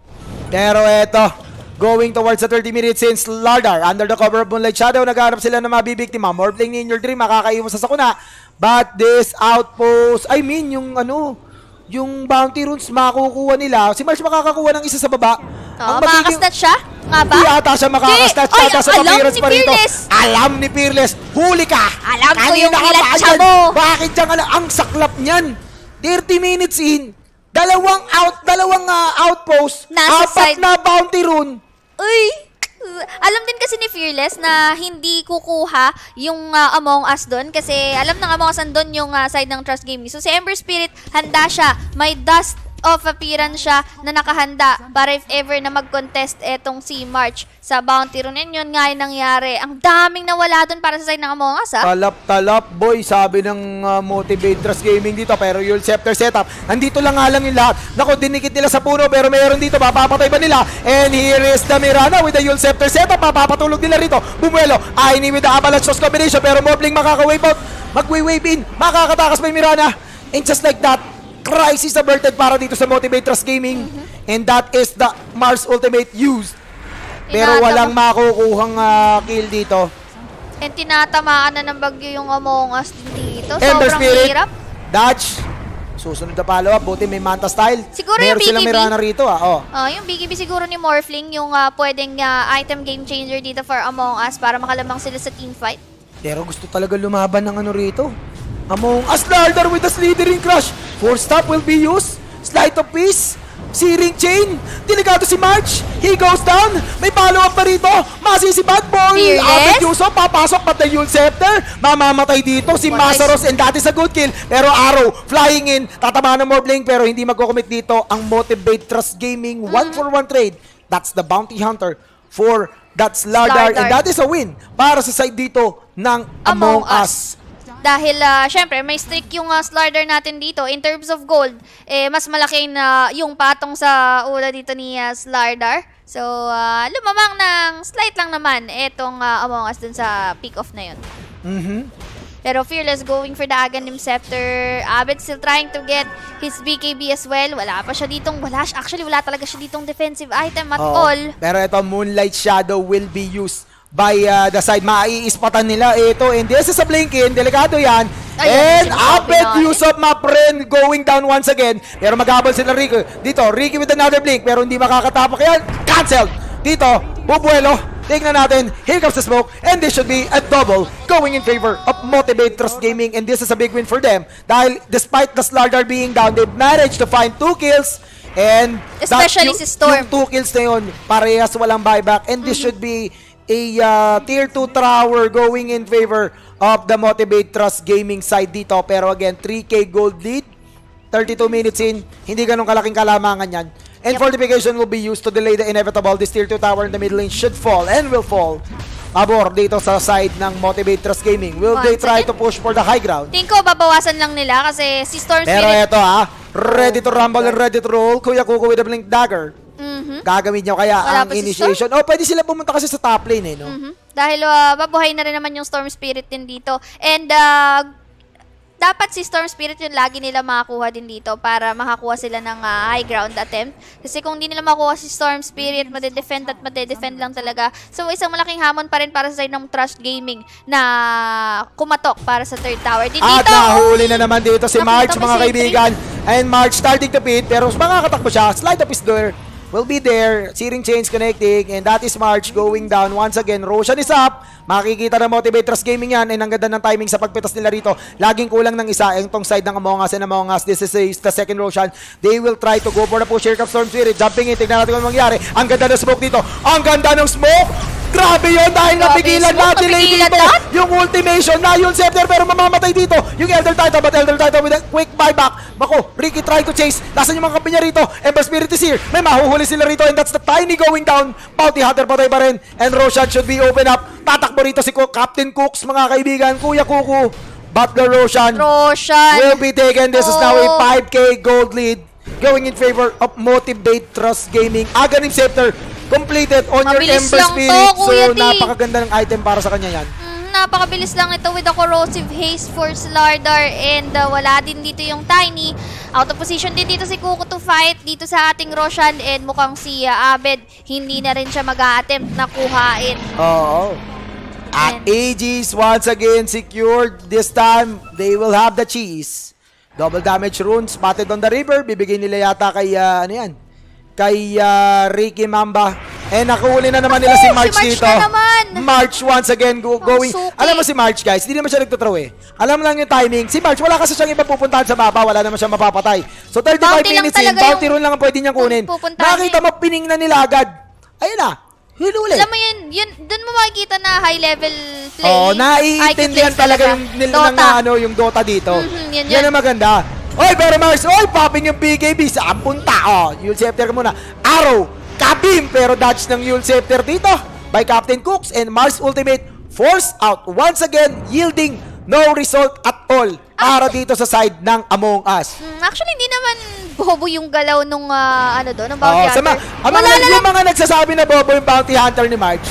Pero eto, going towards the thirty minutes since Lardar, under the cover of Moonlight Shadow, naghahanap sila ng mabibiktima. Morbling ni In Your Dream, makakaiwas sa sakuna. But this outpost, I mean, yung ano, yung bounty runes makukuha nila. Si March makakakuha ng isa sa baba. Oo, makakastat siya? Nga ba? Hindi ata siya makakastat. Di. Ay, Ata sa alam appearance ni pa rito. Fearless. Alam ni Fearless. Huli ka! Alam ko Kanina yung ka pa ilatsa andyan. mo. Bakit dyan alam? Ang saklap niyan. thirty minutes in. Dalawang out, dalawang uh, outpost. Nasa apat side. na bounty rune. Uy! Alam din kasi ni Fearless na hindi kukuha yung uh, Among Us doon kasi alam ng Among Us doon yung uh, side ng Trust Gaming. So si Ember Spirit, handa siya. May dust of appearance siya na nakahanda para if ever na mag-contest etong si March sa bounty rune. And yun nga yung nangyari. Ang daming nawala doon para sa side ng Among Us, ha? Talap-talap, boy, sabi ng uh, Motivate Trust Gaming dito. Pero yung Scepter setup, nandito lang nga lang yung lahat. Naku, dinikit nila sa puno, pero meron dito, mapapatay ba nila? And here is the Mirana with the Yule Scepter setup. Mapapatulog nila rito. Bumuelo, Aini with the Avalanche Toss combination, pero Mobling makaka-wave out. Mag-wave in, makakatakas pa yung Mirana. And just like that, Crisis averted para dito sa Motivate Trust Gaming. Mm-hmm. And that is the Mars Ultimate used. Pero Tinatama- walang makukuhang uh, kill dito. And tinatamaan na ng bagyo yung Among Us dito. Ember Sobrang Spirit, hirap. Dodge. Susunod na follow-up. Buti may Manta style. Siguro Meron yung silang B K B. Mirana rito. Ah. Oh. Ah, yung B K B siguro ni Morphling, yung uh, pwedeng uh, item game changer dito for Among Us para makalamang sila sa team fight. Pero gusto talaga lumaban ng ano rito. Among Us Lardar with the Slithering Crush. Four stop will be used. Sleight of Peace. Searing Chain. Delikado si March. He goes down. May follow-up pa rito. Masisipad boy. Fearless? Abed Yuso. Papasok pa the Yule Scepter. Mamamatay dito si What Masaros and that is a good kill. Pero Arrow flying in. Tatamaan ng Morbling pero hindi magko-commit dito ang Motivate Trust Gaming. One for one trade. That's the Bounty Hunter for that's Lardar. And that is a win para sa side dito ng Among, Among Us. Us. Dahil, uh, syempre, may streak yung uh, Slardar natin dito. In terms of gold, eh, mas malaki na yung patong sa ula dito ni uh, Slardar. So, uh, lumamang ng slight lang naman itong uh, Among Us dun sa pick-off na yun. Mm-hmm. Pero Fearless going for the Aghanim Scepter. Abed still trying to get his B K B as well. Wala pa siya ditong, wala, actually wala talaga siya ditong defensive item at Oo. all. Pero ito, Moonlight Shadow will be used by uh, the side. Maiispatan nila ito. And this is a Blinkin. Delikado yan. Ayan, and sinasabi Abed natin. Yusuf Mapren going down once again. Pero maghabol sila Ricky. Dito, Ricky with another Blink. Pero hindi makakatapak yan. Cancelled. Dito, Bubuelo. Tingnan natin. Here comes the smoke. And this should be a double going in favor of Motivate Trust Gaming. And this is a big win for them. Dahil despite the Slardar being down, they managed to find two kills. And Especially that, si Storm. Yung two kills na yun, parehas walang buyback. And this should be a uh, tier two tower going in favor of the Motivate Trust Gaming side dito. Pero again, three K gold lead, thirty-two minutes in, hindi ganun kalaking kalamangan yan. And Yep. fortification will be used to delay the inevitable. This tier two tower in the mid lane should fall and will fall. Pabor dito sa side ng Motivate Trust Gaming. Will they Once try again? to push for the high ground? Tingin ko, babawasan lang nila kasi si Storm Pero Spirit... ito ha, ready to rumble and ready to roll. Kuya Kuko with a Blink Dagger. Mhm. Gagawin niyo kaya Wala ang pa si initiation. Oh, pwede sila pumunta kasi sa top lane eh, no? Mhm. Dahil uh, babuhay na rin naman yung Storm Spirit din dito. And uh, dapat si Storm Spirit yung lagi nila makakuha din dito para makakuha sila ng uh, high ground attempt. Kasi kung hindi nila makuha si Storm Spirit, madedefend at madedefend lang talaga. So isang malaking hamon pa rin para sa side ng Trust Gaming na kumatok para sa third tower. Din At dito, nahuli na naman dito si Nakita March, ko mga si kaibigan. And March starting to pit, pero makakatakbo siya. Slide up is there. Will be there. Searing Chains connecting. And that is March going down. Once again, Roshan is up. Makikita na Motivate Trust Gaming yan. And ang ganda ng timing sa pagpitas nila rito. Laging kulang ng isa. Itong side ng Among Us and Among Us. This is the second Roshan. They will try to go for the push. Here comes Storm Spirit. Jumping in. Tignan natin kung mangyari. Ang ganda ng smoke dito. Ang ganda ng smoke. Grabe yun dahil Grabe napigilan yung smoke, natin napigilan dito. lahat. Yung ultimation na yung Scepter pero mamamatay dito. Yung Elder Titan but Elder Titan with a quick buyback. Mako, Ricky try to chase. Nasaan yung mga kampi niya rito? Ember Spirit is here. May mahuhuli sila rito and that's the Tiny going down. Bounty Hunter patay pa rin. And Roshan should be open up. Tatakbo rito si Captain Cooks, mga kaibigan. Kuya Kuku. But the Roshan Roshan. will be taken. This is now a Oh. five K gold lead. Going in favor of Motivate Trust Gaming. Aghanim Scepter completed on your Mabilis Ember lang to, Spirit. Kuya So D. napakaganda ng item para sa kanya yan. Mm, napakabilis lang ito with the corrosive haste for Slardar and uh, wala din dito yung Tiny. Out of position din dito si Kuko to fight dito sa ating Roshan and mukhang si uh, Abed hindi na rin siya mag-a-attempt na kuhain. Oo. At Aegis once again secured. This time, they will have the cheese. Double damage rune spotted on the river. Bibigay nila yata kay, uh, ano yan? Kay uh, Ricky Mamba. And nakuhuli na naman nila si March, si March dito. na naman. March once again go going. suki. Alam mo si March, guys, hindi naman siya nagtutraw eh. Alam mo lang yung timing. Si March, wala kasi siyang iba pupuntahan sa baba. Wala naman siya mapapatay. So thirty-five Bounty lang minutes in, talaga bounty yung rune lang ang pwede niyang kunin. pupuntahan Nakita eh. mo, pining na nila agad. Ayun na. Hinuli. Alam mo yun, yun, dun mo makikita na high level play. Oo, naiintindihan I Q plays talaga yung, nil, ng, Dota. ano, yung Dota dito. Mhm, yan, yan yan. ang maganda. Oy, pero Mars, oy, popping yung B K B. Saan punta? Oh, Yule Scepter ka muna. Arrow, Kabim, pero dodge ng Yule Scepter dito by Captain Cooks, and Mars ultimate force out once again, yielding no result at all para dito sa side ng Among Us. Mm, actually, hindi naman bobo yung galaw nung ah, ano doon, ng Oo, bounty sa hunter. mga, ang mga, Wala na yung lang, mga nagsasabi na bobo yung bounty hunter ni March,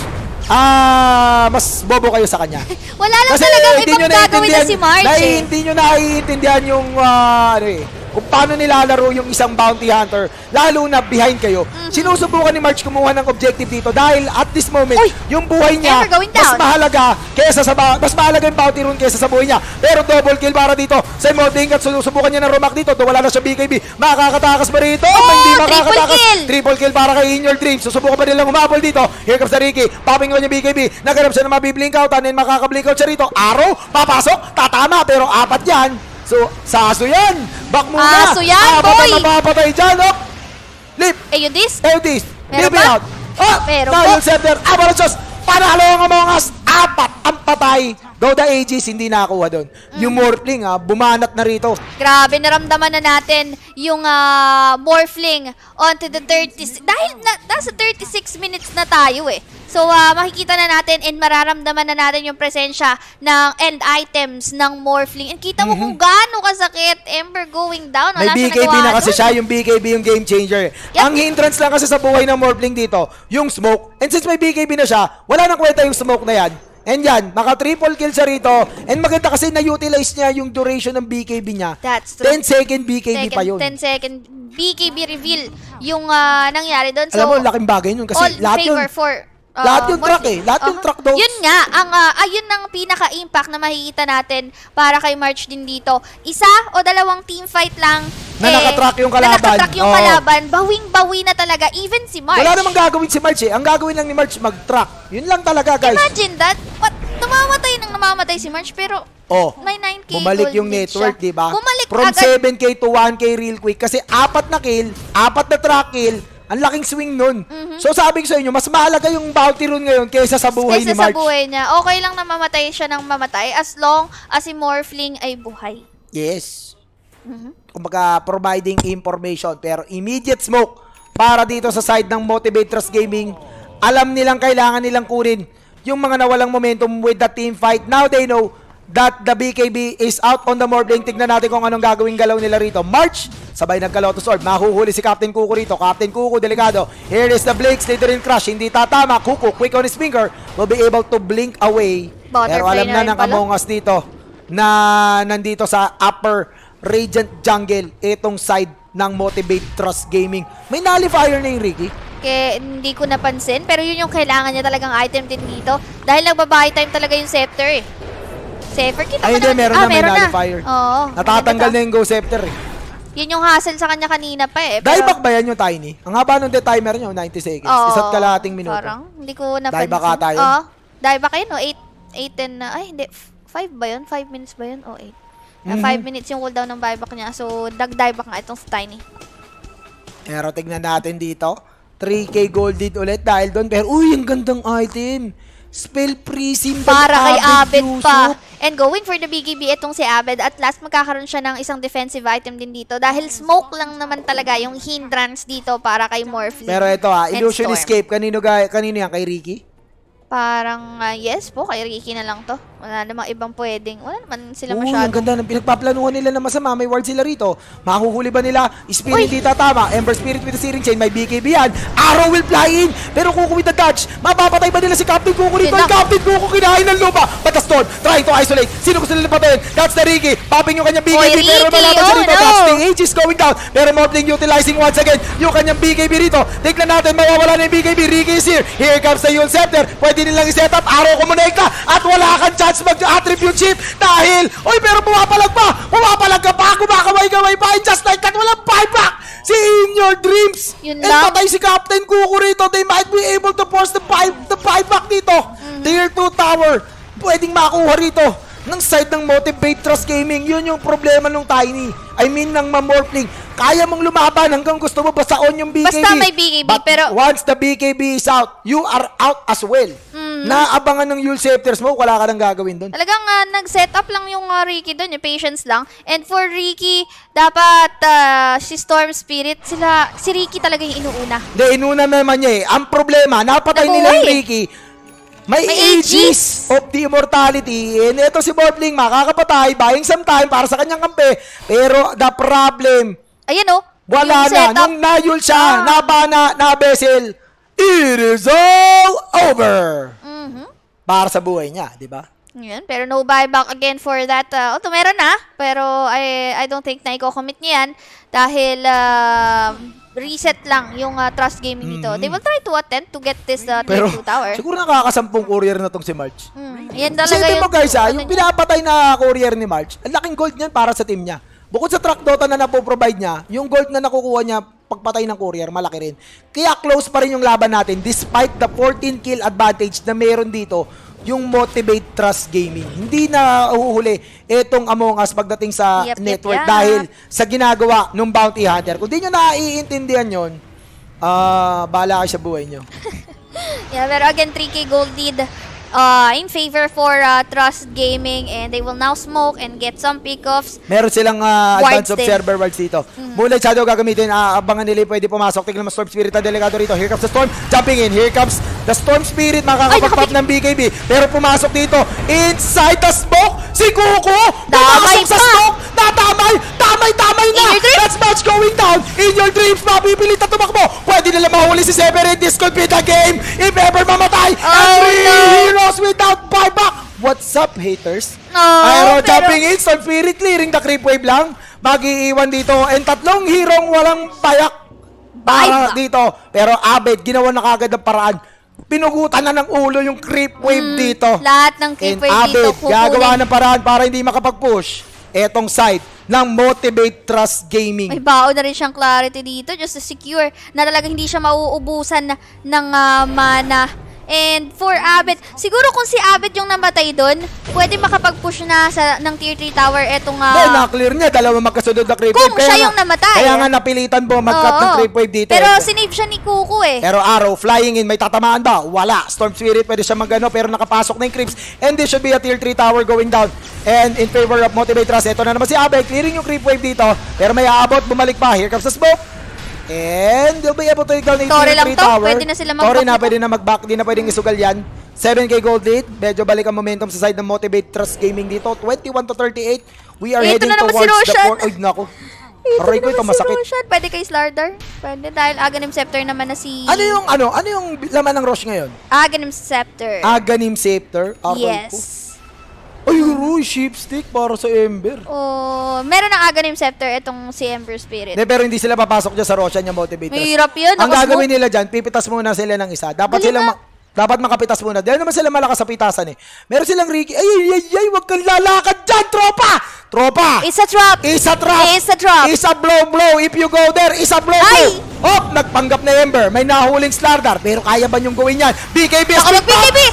ah, mas bobo kayo sa kanya. wala lang Kasi talagang hindi ibang nyo gagawin na naiintindihan- si March nai- eh. Hindi nyo naiintindihan yung, ah, ano eh, kung paano nilalaro yung isang bounty hunter, lalo na behind kayo. Mhm. Sinusubukan ni March kumuha ng objective dito dahil at this moment, Uy! yung buhay niya, Ever going mas down. mahalaga kesa sa, ba- mas mahalaga yung bounty rune kesa sa buhay niya. Pero double kill para dito sa Modding at susubukan niya ng rumak dito. Wala na siya B K B. Makakatakas ba rito? Oh, Hindi triple makakatakas. kill! Triple kill para kay In Your Dreams. Susubukan pa nilang umabol dito. Here comes the Ricky. Popping on yung B K B. Naghanap siya na mabiblink out. And makaka-blink out siya rito. Arrow, papasok, tatama. Pero apat yan. So, sa aso yan. Back muna. Aso yan, apat boy! ang mapapatay dyan. Oh. Lip. Eh, yun this? Eudis. Meron Leave it pa? out. Oh, Meron now pa? yung center. Avalanchos. Panalo ang Among Us. Apat ang patay. Though the Aegis hindi nakakuha doon. Yung Morphling, ah, bumanat na rito. Grabe, naramdaman na natin yung ah, Morphling onto the thirty... Dahil na, nasa thirty-six minutes na tayo eh. So, ah, makikita na natin and mararamdaman na natin yung presensya ng end items ng Morphling. And kita mo kung gaano kasakit. Ember going down. May Wala B siya K B nagawa na kasi dun. siya, yung B K B yung game changer. Yep. Ang hindrance lang kasi sa buhay ng Morphling dito, yung smoke. And since may B K B na siya, wala nang kwenta yung smoke na yan. And yan, naka-triple kill siya rito. And maganda kasi na-utilize niya yung duration ng B K B niya. That's true. ten second B K B Second, pa yun. ten second B K B reveal yung ah, nangyari doon. So, Alam mo, laking bagay yun kasi all lahat yun, favor for uh, lahat yung track Morphling. eh. Lahat yung Uh-huh. track daw. Yun nga, ang uh, ayun ang pinaka-impact na makikita natin para kay March din dito. Isa o dalawang team fight lang Na eh, nakatrack yung kalaban. Na nakatrack yung Oo. kalaban. Bawing-bawi na talaga. Even si March. Wala namang gagawin si March eh. Ang gagawin lang ni March, mag-track. Yun lang talaga, guys. Imagine that. What? Namamatay nang namamatay si March pero Oh, may nine K bumalik gold yung din network, siya. di ba? Bumalik From agad. seven K to one K real quick. Kasi apat na kill, apat na track kill, ang laking swing nun. Mhm. So sabi ko sa inyo, mas mahalaga yung bounty rune ngayon kaysa sa buhay ni Kaysa March. sa buhay niya. Okay lang na mamatay siya ng mamatay as long as si Morphling ay buhay. Yes. Mhm. Kumbaga, providing information. Pero immediate smoke para dito sa side ng Motivate Trust Gaming. Alam nilang kailangan nilang kunin yung mga nawalang momentum with the team fight. Now they know that the B K B is out on the Morbling. Tignan natin kung anong gagawing galaw nila rito. March, sabay nagka-Lotus Orb. Mahuhuli si Captain Kuko rito. Captain Kuko, delikado. Here is the Blink, Slytherin Crush. Hindi tatama. Kuko, quick on his finger, will be able to blink away. Butterfly Pero alam na na rin ng pala. Among Us dito na nandito sa upper Radiant Jungle, itong side ng Motivate Trust Gaming. May nullifier na yung Ricky. Kaya hindi ko napansin. Pero yun yung kailangan niya talagang item din dito. Dahil nagbabuy time talaga yung Scepter eh. Scepter, kita Ay, mo hindi, naman- meron ah, na may meron nullifier. Oo. Natatanggal maganda na yung Go Scepter eh. pa. Yun yung hassle sa kanya kanina pa eh. Pero, Dieback ba yan yung Tiny? Ang haba nung the timer nyo, ninety seconds. Oo, Isa't kalahating minuto. Parang, hindi ko napansin. Dieback ata yun? Oo. Dieback yun, no? eight, eight, ten na. Ay, hindi. five ba yun? five minutes ba yun? O eight. Mhm. five minutes yung cooldown ng buyback niya. So, dag-dieback nga itong Tiny. Pero tignan natin dito. three K gold lead ulit dahil doon. Pero, uy, ang gandang item. Spell Prism by Para kay Abed Yusuf. pa. And going for the B K B itong si Abed. At last, magkakaroon siya ng isang defensive item din dito. Dahil smoke lang naman talaga yung hindrance dito para kay Morphling. Pero ito ha, and Illusion Storm. Escape. Kanino, ga- kanino yan? Kay Ricky? Parang, ah, yes po, kay Ricky na lang to. Wala namang ibang pwedeng. Wala naman sila Uy, masyado. ang ganda ng pinagpaplanuhan nila na masama. May ward sila rito. Mahuhuli ba nila? Spirit di tatama. Ember Spirit with the Searing Chain. May B K B yan. Arrow will fly in. Pero Kuko with the dodge. Mapapatay ba nila si Captain Kuko rito? Yun Ang lang. Captain Kuko kinain ng lupa. But the Storm trying to isolate. Sino gusto nila patayin? That's the Ricky. Popping yung kanyang B K B. Oy, pero Ricky, nalaban siya oh, rito. no. That's the Age is going down. Pero Morphling utilizing once again yung kanyang B K B rito. Tignan natin. Mawawala na yung B K B. Ricky is here. Here comes the Yule Scepter. Pwede nilang i-set up. Arrow kumonekta. At wala kang chance mag-attribute chip. Dahil, oy, pero pumapalag pa! Pumapalag ka pa! Kumakaway-gaway pa! And just like that, walang buyback! Si In Your Dreams! Yun And lang. patay si Captain Kuko rito. They might be able to force the, buy, the buyback dito. Mm-hmm. Tier two tower. Pwedeng makuha rito. Ng side ng Motivate Trust Gaming. Yun yung problema ng Tiny. I mean, ng Mamorphling. Kaya mong lumaban hanggang gusto mo basta on yung B K B. Basta may B K B, But pero- once the B K B is out, you are out as well. Mm. Naabangan ng Yule Scepters mo, wala ka nang gagawin doon. Talagang uh, nag-set up lang yung uh, Ricky doon, yung patience lang. And for Ricky, dapat uh, si Storm Spirit, sila, si Ricky talaga yung inuuna. Hindi, inuna naman niya eh. Ang problema, napatay Nabuhay. nila yung Ricky. May, May ages ages. of the immortality. And ito si Morphling, makakapatay, buying some time para sa kanyang kampe. Pero the problem, Ayan oh. wala yung na. setup. Nung nayul siya, Ah. nabana, nabesel, it is all over. Mhm. Para sa buhay niya, di ba? Yan, pero no buyback again for that. Uh, oh, meron na. Pero I, I don't think na i-commit niya yan. Dahil uh, reset lang yung uh, Trust Gaming dito. They will try to attempt to get this uh, Pero Tier two tower. siguro nakakasampung courier na tong si March. Mm, yan talaga Kasi mo guys ha, ano yung niya. pinapatay na courier ni March, ang laking gold niyan para sa team niya. Bukod sa track Dota na napoprovide niya, yung gold na nakukuha niya pagpatay ng courier, malaki rin. Kaya close pa rin yung laban natin despite the fourteen kill advantage na meron dito yung Motivate Trust Gaming. Hindi na uhuhuli itong Among Us pagdating sa Yep, yep, network yep. dahil sa ginagawa ng Bounty Hunter. Kung di nyo naiintindihan yon, ah, bahala kayo sa buhay nyo. Yeah, pero again, three K gold lead uh, in favor for uh, Trust Gaming, and they will now smoke and get some pickoffs. Meron silang uh, Wards advanced din. observer wards dito. Mm. Moonlight Shadow gagamitin. Aabangan nila yung pwede pumasok. Tignan mo Storm Spirit ang delegado rito. Here comes the Storm. Jumping in. Here comes the Storm Spirit. Makakapag-pop ng B K B. Pero pumasok dito. Inside the smoke. Si Kuko. Damay Pumasok sa pa. smoke. Natamay. Tamay-tamay na. In your dreams. That's match going down. In your dreams. Mapipilit na tumakbo. Pwede nila mahuli si Severin. This could be the game. If ever mamatay. Oh, And three no. heroes without buyback. What's up, haters? No, Aero pero- jumping in, Storm Spirit clearing the creep wave lang. Mag-iiwan dito. And tatlong hirong walang bayak para Buyback. dito. Pero Abed, ginawa na kagad ang paraan. Pinugutan na ng ulo yung creep wave Mm, dito. Lahat ng creep And wave dito. Abed, kukunin. gagawa ng paraan para hindi makapag-push etong side ng Motivate Trust Gaming. May baon na rin siyang clarity dito just to secure na talagang hindi siya mauubusan na, ng ah, mana. And for Abed, siguro kung si Abed yung namatay doon, pwede makapag-push na sa, ng tier three tower etong... ah, Dahil na-clear niya, dalawa magkasunod na creep Kung wave. Kaya siya nga- yung namatay. Kaya nga napilitan po mag-cut ng oo. creep wave dito. Pero Eh. sinave siya ni Kuko eh. Pero Arrow, flying in, may tatamaan ba? Wala. Storm Spirit, pwede siya magano, pero nakapasok na yung creeps. And this should be a tier three tower going down. And in favor of Motivate Trust, ito na naman si Abe, clearing yung creep wave dito. Pero may aabot, bumalik pa. Here comes the smoke. And they'll be able to take down yung Torre tier lang three to. tower. Pwede na sila mag-back Torre na, nito. pwede na mag-back. Di na pwedeng isugal yan. seven K gold lead. Medyo balik ang momentum sa side ng Motivate Trust Gaming dito. twenty-one to thirty-eight. We are Ito heading na naman si towards the Roshan. fourth. Ay, naku. Ito Aray ko, naman ito si masakit. Roshan. Pwede kay Slardar. Pwede dahil Aghanim Scepter naman na si... Ano yung, ano, ano yung laman ng Rosh ngayon? Aghanim Scepter. Aghanim Scepter. Aray ko. yes. Ay, Roy, sheepstick para sa Ember. Oh, meron ng Aghanim Scepter itong si Ember Spirit. De, pero hindi sila papasok dyan sa Roshan yung motivators. Mahirap yun. Ang nakasmoke. gagawin nila dyan, pipitas muna sila ng isa. Dapat Dali silang na. ma- dapat makapitas muna. Dahil naman sila malakas sa pitasan eh. Meron silang Ricky. Ay, ay, ay, ay, wag kang lalakad dyan, tropa! Tropa! It's a trap. It's a trap! It's a trap. It's a blow, blow. If you go there, it's a blow, Ay! blow. Oh, nagpanggap na Ember. May nahuling Slardar. Pero kaya ba niyong gawin yan? B K B! Ako mag-B K B!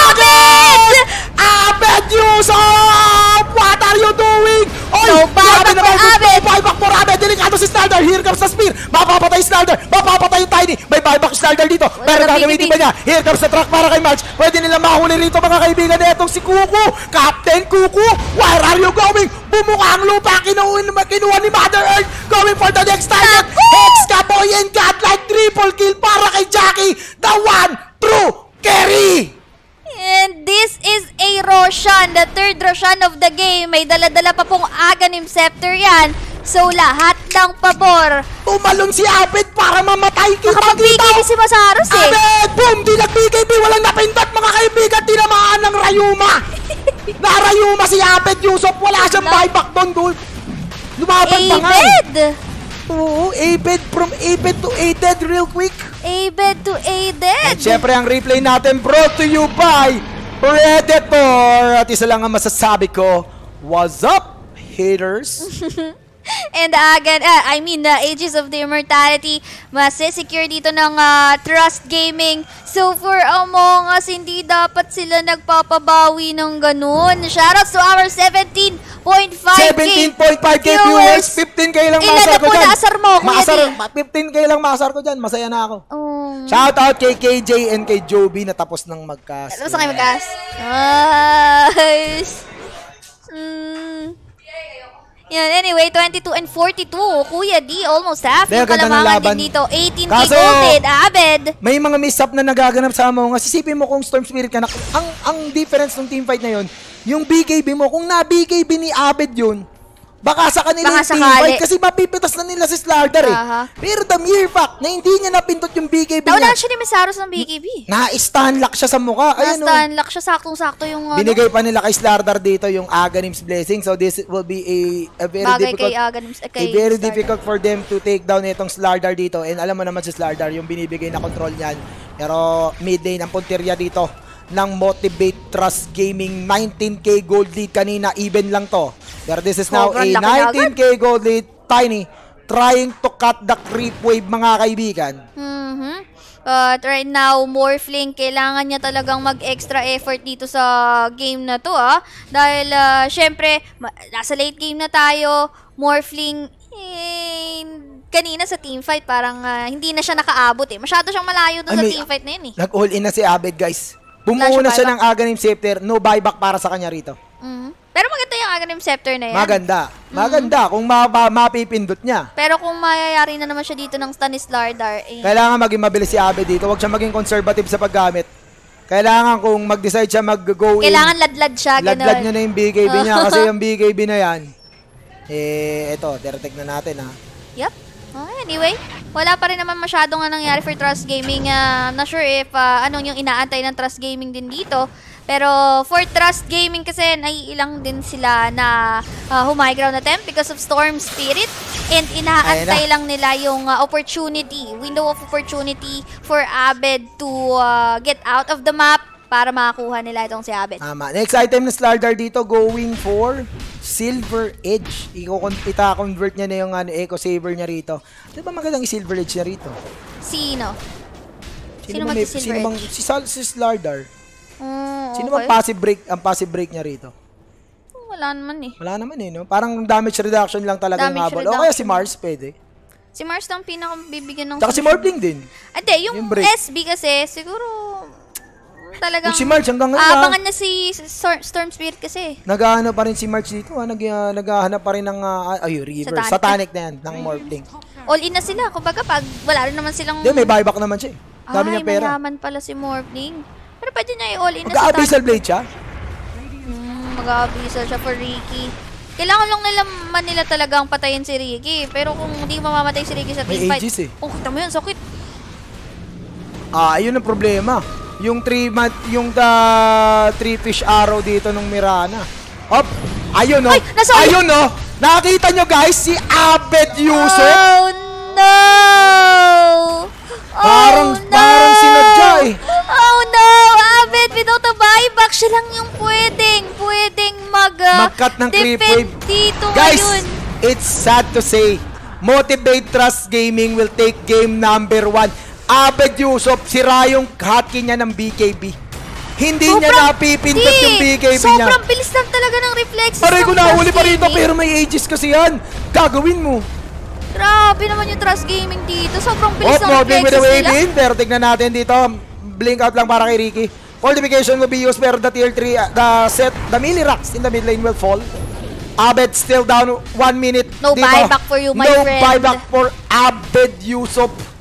Abed! Abed Yusuf! What are you doing? Oy! No buyback grabe naman, for no Abed! buyback for Abed! Delikado si Slardar! Here comes the spear! Mapapatay si Slardar! Mapapatay yung Tiny! May buyback si Slardar dito! Pero na gagamitin B K B. ba niya? Here comes the truck para kay March! Pwede nila mahuli rito mga kaibigan na itong si Kuko! Captain Kuko! Where are you going? Bumuka ang lupa! Kinuha, kinuha ni Mother Earth! Going for the next target! Hexcaboy and Godlike triple kill para kay Jackie! The one true carry! And this is a kay Roshan, the third Roshan of the game. May dala-dala pa pong Aghanim Scepter yan. So, lahat ng pabor. Tumalon si Abed para mamatay. Nakapag-B K B si Masaros eh. Abed! Boom! Di nag-B K B. Walang napindot mga kaibigan. Tinamaan ng Rayuma. Narayuma si Abed Yusuf. Wala siyang buyback doon. Gold. Lumaban pa nga. Abed! Oo, Abed from Abed to Aided real quick. Abed to Aided. At syempre ang replay natin brought to you by Predator. At isa lang ang masasabi ko. What's up, haters? And again, uh, I mean, the Ages of the Immortality, masisecure dito ng uh, Trust Gaming. So, for Among Us, hindi dapat sila nagpapabawi ng ganun. Shoutouts to our seventeen point five K seventeen point five K viewers, fifteen K lang Ilan maasar na ko po dyan. naasar mo, Kuya Maasar, D? fifteen K lang maasar ko dyan. Masaya na ako. Um, Shoutout kay K J and kay Joby na tapos ng mag-cast. Tapos na kayo mag-cast? Nice! Mm. Yan, anyway, twenty-two and forty-two. Kuya D, almost half. Dahil Yung ganda ng kalamangan laban. din dito. eighteen K Kaso, golded. Abed. May mga miss-up na nagaganap sa Among Us. Isipin mo kung Storm Spirit ka na. Ang, ang difference ng teamfight na yun, yung B K B mo, kung na-B K B ni Abed yun, baka sa kanila Baka yung teamfight sakali. kasi mapipitas na nila si Slardar eh. Aha. Pero the mere fact na hindi niya napindot yung B K B Naulan niya, siya ni Masaros ng B K B. na-stun lock siya sa mukha. Ayun, oh. Na-stun lock siya, saktong-sakto yung ano, Binigay pa nila kay Slardar dito yung Aghanim's Blessing. So this will be a, a very bagay difficult kay Aghanim. Uh, kay a very Slardar. difficult for them to take down itong Slardar dito. And alam mo naman si Slardar, yung binibigay na control niyan. Pero mid lane ang punteriya dito ng Motivate Trust Gaming. nineteen K gold lead kanina, even lang to. Pero this is now Sobrang a laki na nineteen K gold lead. Tiny trying to cut the creep wave mga kaibigan. Mhm. But right now, Morphling, kailangan niya talagang mag-extra effort dito sa game na to, ah. Dahil, uh, syempre, ma- nasa late game na tayo. Morphling, eh, kanina sa teamfight, parang uh, hindi na siya nakaabot, eh. Masyado siyang malayo doon Ay, sa may- teamfight na yun, eh. Nag-all in na si Abed, guys. Wala Bumuo na siya siya ng Aghanim Scepter. No buyback para sa kanya rito. Mhm. Pero maganda yung Aghanim Scepter na yan. Maganda. Maganda kung ma ma mapipindot niya. Pero kung mayayari na naman siya dito ng Stanislardar, eh. Kailangan maging mabilis si Abed dito. Huwag siya maging conservative sa paggamit. Kailangan kung mag-decide siya mag-go in. Kailangan ladlad siya, ganun. Ladlad niya na yung B K B niya kasi yung B K B na yan. Eh, eto, tiratek na natin ha. Yep. Oh, anyway, wala pa rin naman masyadong nga nangyari for Trust Gaming. Uh, not sure if uh, anong yung inaantay ng Trust Gaming din dito. Pero for Trust Gaming kasi, naiilang din sila na uh, high ground attempt because of Storm Spirit. And inaantay lang nila yung uh, opportunity, window of opportunity for Abed to uh, get out of the map para makakuha nila itong si Abed. Tama. Next item na Slardar dito, going for Silver Edge. Ita-convert niya na yung ano, Echo Saber niya rito. Di ba magandang i-Silver Edge niya rito? Sino? Sino bang may- magsi-Silver sino bang, Edge? si, Sal, si Slardar. Mm, Sino okay. bang passive break, ang passive break niya rito? Wala naman eh. Wala naman eh, no? Parang damage reduction lang talaga Damage yung habol. O kaya si reduction. Mars, pwede. Si Mars ang pinakabibigyan ng... Tsaka si Morphling din. Hindi, yung, Yung break. S B kasi, siguro, talagang... Kung si March hanggang ngayon, Aabangan ah. niya si Storm, Storm Spirit kasi. Naghahanap pa rin si March dito. Ha? Nag, uh, naghahanap pa rin ng, uh, ay, reverse. Satanic. Satanic na yan, ng Morphling. All in na sila. Kumbaga, pag wala rin naman silang... Hindi, may buyback naman siya eh. Dami Ay, niya pera. mayaman pala si Morphling. Pero pwede niya i-all in na si Mag-abyssal Tani. blade siya? Hmm, mag-abyssal siya for Ricky. Kailangan lang nila man nila talagang patayin si Ricky. Pero kung hindi mamamatay si Ricky sa May teamfight... aegis eh. Oh, kita mo yun, sakit. Ah, ayun ang problema. Yung three mat, yung the three fish arrow dito ng Mirana. Op, ayun oh. Ay, nasa- Ayun oh. Nakita nyo guys si Abed Yusuf. Oh, no! Parang oh, no! parang sinadya eh. Oh no! Abed, without a buyback, siya lang yung pwedeng, pwedeng mag, uh, Mag-cut ng creep defend wave. dito Guys, ngayon. it's sad to say, Motivate Trust Gaming will take game number one. Abed Yusuf, sira yung hotkey niya ng B K B. Hindi niya napipindot di. yung B K B niya. Sobrang bilis lang talaga ng reflexes. Paray ko ng nahuli Trust pa rito, Gaming. pero may aegis kasi yan. Gagawin mo. Grabe naman yung Trust Gaming dito. Sobrang bilis Oh, ng Morphling with a reflexes wave nila. in. Pero tignan natin dito. Blink out lang para kay Ricky. Fortification will be used pero the tier three, uh, the set, the melee rocks in the mid lane will fall. Abed still down one minute. No dito. buyback for you, my no friend. No buyback for Abed Yusuf.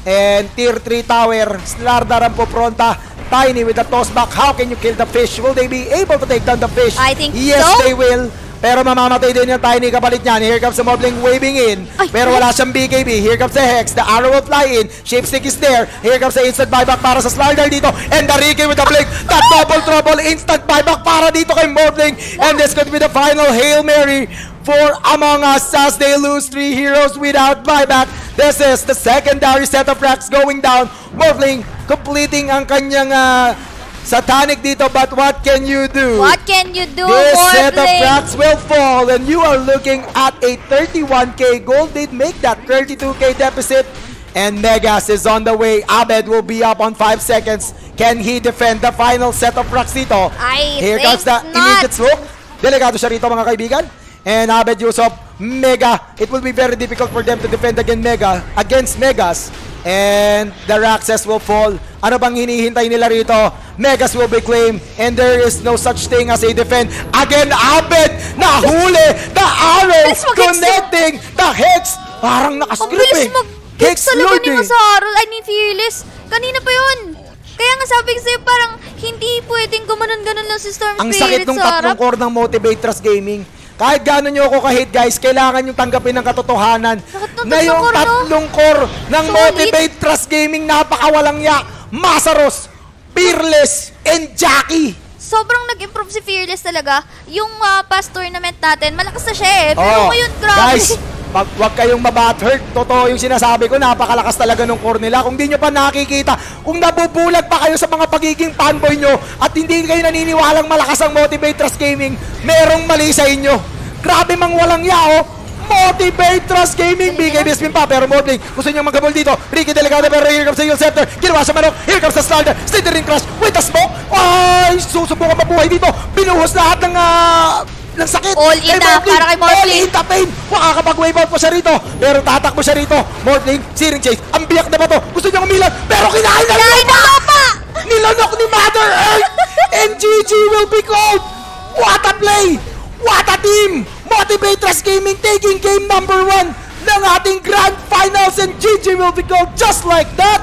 And tier three tower, Slardar ang popronta. Tiny with the toss back. How can you kill the fish? Will they be able to take down the fish? I think yes, so. they will. Pero mamamatay din yung Tiny kapalit niyan. Here comes the Moblin waving in. Ay, pero wala siyang B K B. Here comes the Hex. The arrow will fly in. Shapestick is there. Here comes the instant buyback para sa Slardar dito. And the Ricky with the blink. The double trouble. Instant buyback para dito kay Moblin. And this could be the final Hail Mary for Among Us as they lose three heroes without buyback. This is the secondary set of racks going down. Moblin completing ang kanyang uh, Satanic dito, but what can you do? What can you do, This set of Moblin? racks will fall, and you are looking at a thirty-one K. Gold did make that thirty-two K deficit, and Megas is on the way. Abed will be up on five seconds. Can he defend the final set of racks dito? I Here think comes the not. immediate smoke. Delikado siya rito, mga kaibigan. And Abed Yusuf, Mega. It will be very difficult for them to defend against Mega, against Megas. And the Raxes will fall. Ano bang hinihintay nila rito? Megas will be claimed, and there is no such thing as a defend. Again, Abed, nahuli! The arrow Bilis mag-hex connecting the Hex! Parang Ang nakascript bilis eh. mag-hex talaga Lord ni eh. Masaru. I mean, Fearless. Kanina pa yun. Kaya nga sabi ko sa'yo, parang hindi pwedeng gumanon-ganon lang si Storm Ang Spirit sakit ng sa tatlong harap. core ng Motivate Trust Gaming. Kahit gano'n nyo ako ka-hate guys, kailangan nyo tanggapin ng katotohanan Sakit ng na yung tatlong core, no? tatlong core ng Solid. Motivate Trust Gaming napakawalang yak. Masaros, Fearless, and Jackie. Sobrang nag-improve si Fearless talaga. Yung uh, past tournament natin, malakas na siya eh. Pero Oh, ngayon, grabe. guys, wag, wag kayong mabat-hurt. Totoo yung sinasabi ko, napakalakas talaga ng core nila. Kung di nyo pa nakikita, kung nabubulag pa kayo sa mga pagiging fanboy nyo at hindi kayo naniniwalang malakas ang Motivate Trust Gaming, merong mali sa inyo. Grabe mang walang yao. Motivate Trust Gaming, B K B spin pa, pero Moblin, gusto niyang magkabol dito. Ricky Delicado, pero here comes the Heal Scepter. Ginawa siya manok, here comes the Slardar. Slithering Crush with the smoke. Ay, susubukan mabuhay dito. Binuhos lahat ng, ah, ng sakit. All in na, para kay Moblin. All in the pain. Makakapag-wave out pa siya rito. Pero tatakbo siya rito. Moblin, Searing Chase. Ang biyak na ba to? Gusto niyang umilag, pero kinain na Kinain na pa! Nilanok ni Mother Earth. And G G will be called. What a play! What a team! Motivate Trust Gaming taking game number one ng ating Grand Finals, and G G will be called just like that!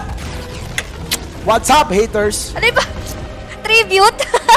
What's up, haters? Ano ba? Tribute?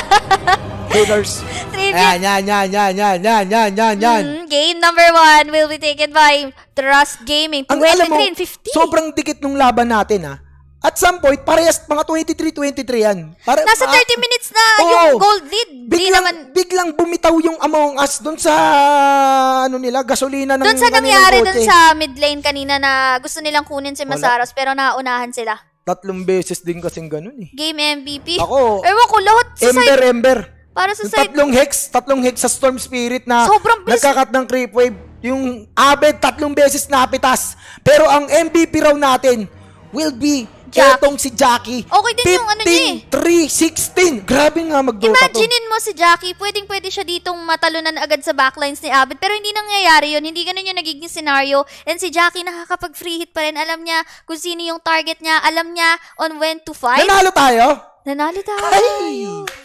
Haters. Tribute. Yan, yan, yan, yan, yan, yan, yan, yan, yan. Mm, game number one will be taken by Trust Gaming. Ang alam mo, twenty-three and fifty. sobrang dikit nung laban natin, ha? At some point, parehas mga twenty-three twenty-three yan. Para, Nasa ah, thirty minutes na oo. yung gold lead. Di Biglang, naman, biglang bumitaw yung Among Us doon sa, ano nila, gasolina ng doon sa kanilang nangyari kotse. doon sa mid lane kanina na gusto nilang kunin si Masaros pero naunahan sila. Tatlong beses din kasing ganun eh. Game M V P. Ako, Ewan ko, lahat sa Ember, side. Ember. Para sa Yung side. tatlong hex, tatlong hex sa Storm Spirit na Sobrang bilis. nagkakat ng creep wave. Yung Abed, tatlong beses napitas. Pero ang M V P raw natin will be Jackie. etong si Jackie. Okay din yung ano niya eh. fifteen three sixteen. Grabe nga mag-Dota to. Imaginein mo si Jackie, pwedeng pwede siya ditong matalunan agad sa backlines ni Abed, pero hindi nangyayari yun. Hindi ganun yung nagiging scenario. And si Jackie nakakapag-free hit pa rin. Alam niya kung sino yung target niya. Alam niya on when to fight. Nanalo tayo? Nanalo tayo. Ay!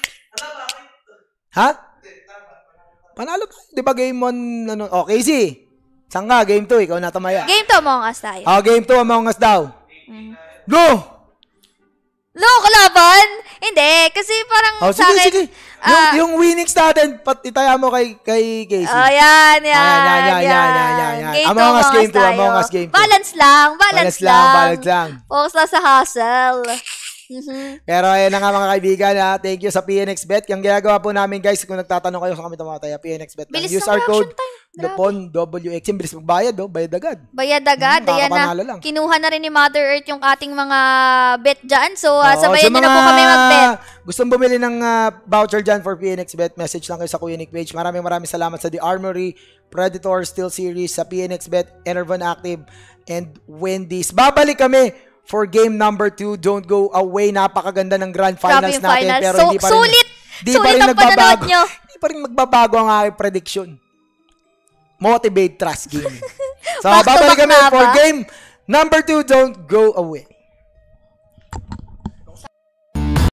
Ha? Panalo tayo. Di ba game one? Ano? Oh, Casey. Saan ka? Game two. Ikaw na tamaya. Game to, Among Us tayo. Oh, game two. Among Us daw. Mm. Go! No, kalaban? Hindi, kasi parang Oh, sa sige, akin, sige. Yung, ah, yung winnings natin, pat itaya mo kay, kay Casey. Oh, yan, yan, Ayan, yan, yan, yan. yan, yan, yan, yan. Game Among two, Us, game two, tayo. Among Us, game two. Balance lang, balance, Balance lang, balance lang. Focus lang sa hustle. Mhm. Pero ayun na nga mga kaibigan, ha. Thank you sa P N X Bet. Yung ginagawa po namin guys, kung nagtatanong kayo sa kami tumataya, P N X Bet. Bilis Use ng our code, reaction time. Grabe. Dupon, W X. Yung bilis magbayad, oh. Bayad agad. Bayad agad, Hmm, ayan makakapanalo na. lang. Kinuha na rin ni Mother Earth yung ating mga bet dyan. So, uh, Oo, sabayan sa nyo na po mga kami mag-bet. Gustong bumili ng uh, voucher dyan for P N X Bet, message lang kayo sa Kuya Nick page. Maraming maraming salamat sa The Armory, Predator Steel Series, sa P N X Bet, Enervon Active, and Wendy's. Babalik kami for game number two. Don't go away. Napakaganda ng grand finals Grabe yung natin. finals. Pero So, hindi pa rin, sulit! Di Sulit pa rin ang panonood nagbabago. nyo. Hindi pa rin magbabago ang aking prediction. Motivate Trust Gaming. So, Back to babalik back kami na for ba? game number two. Don't go away.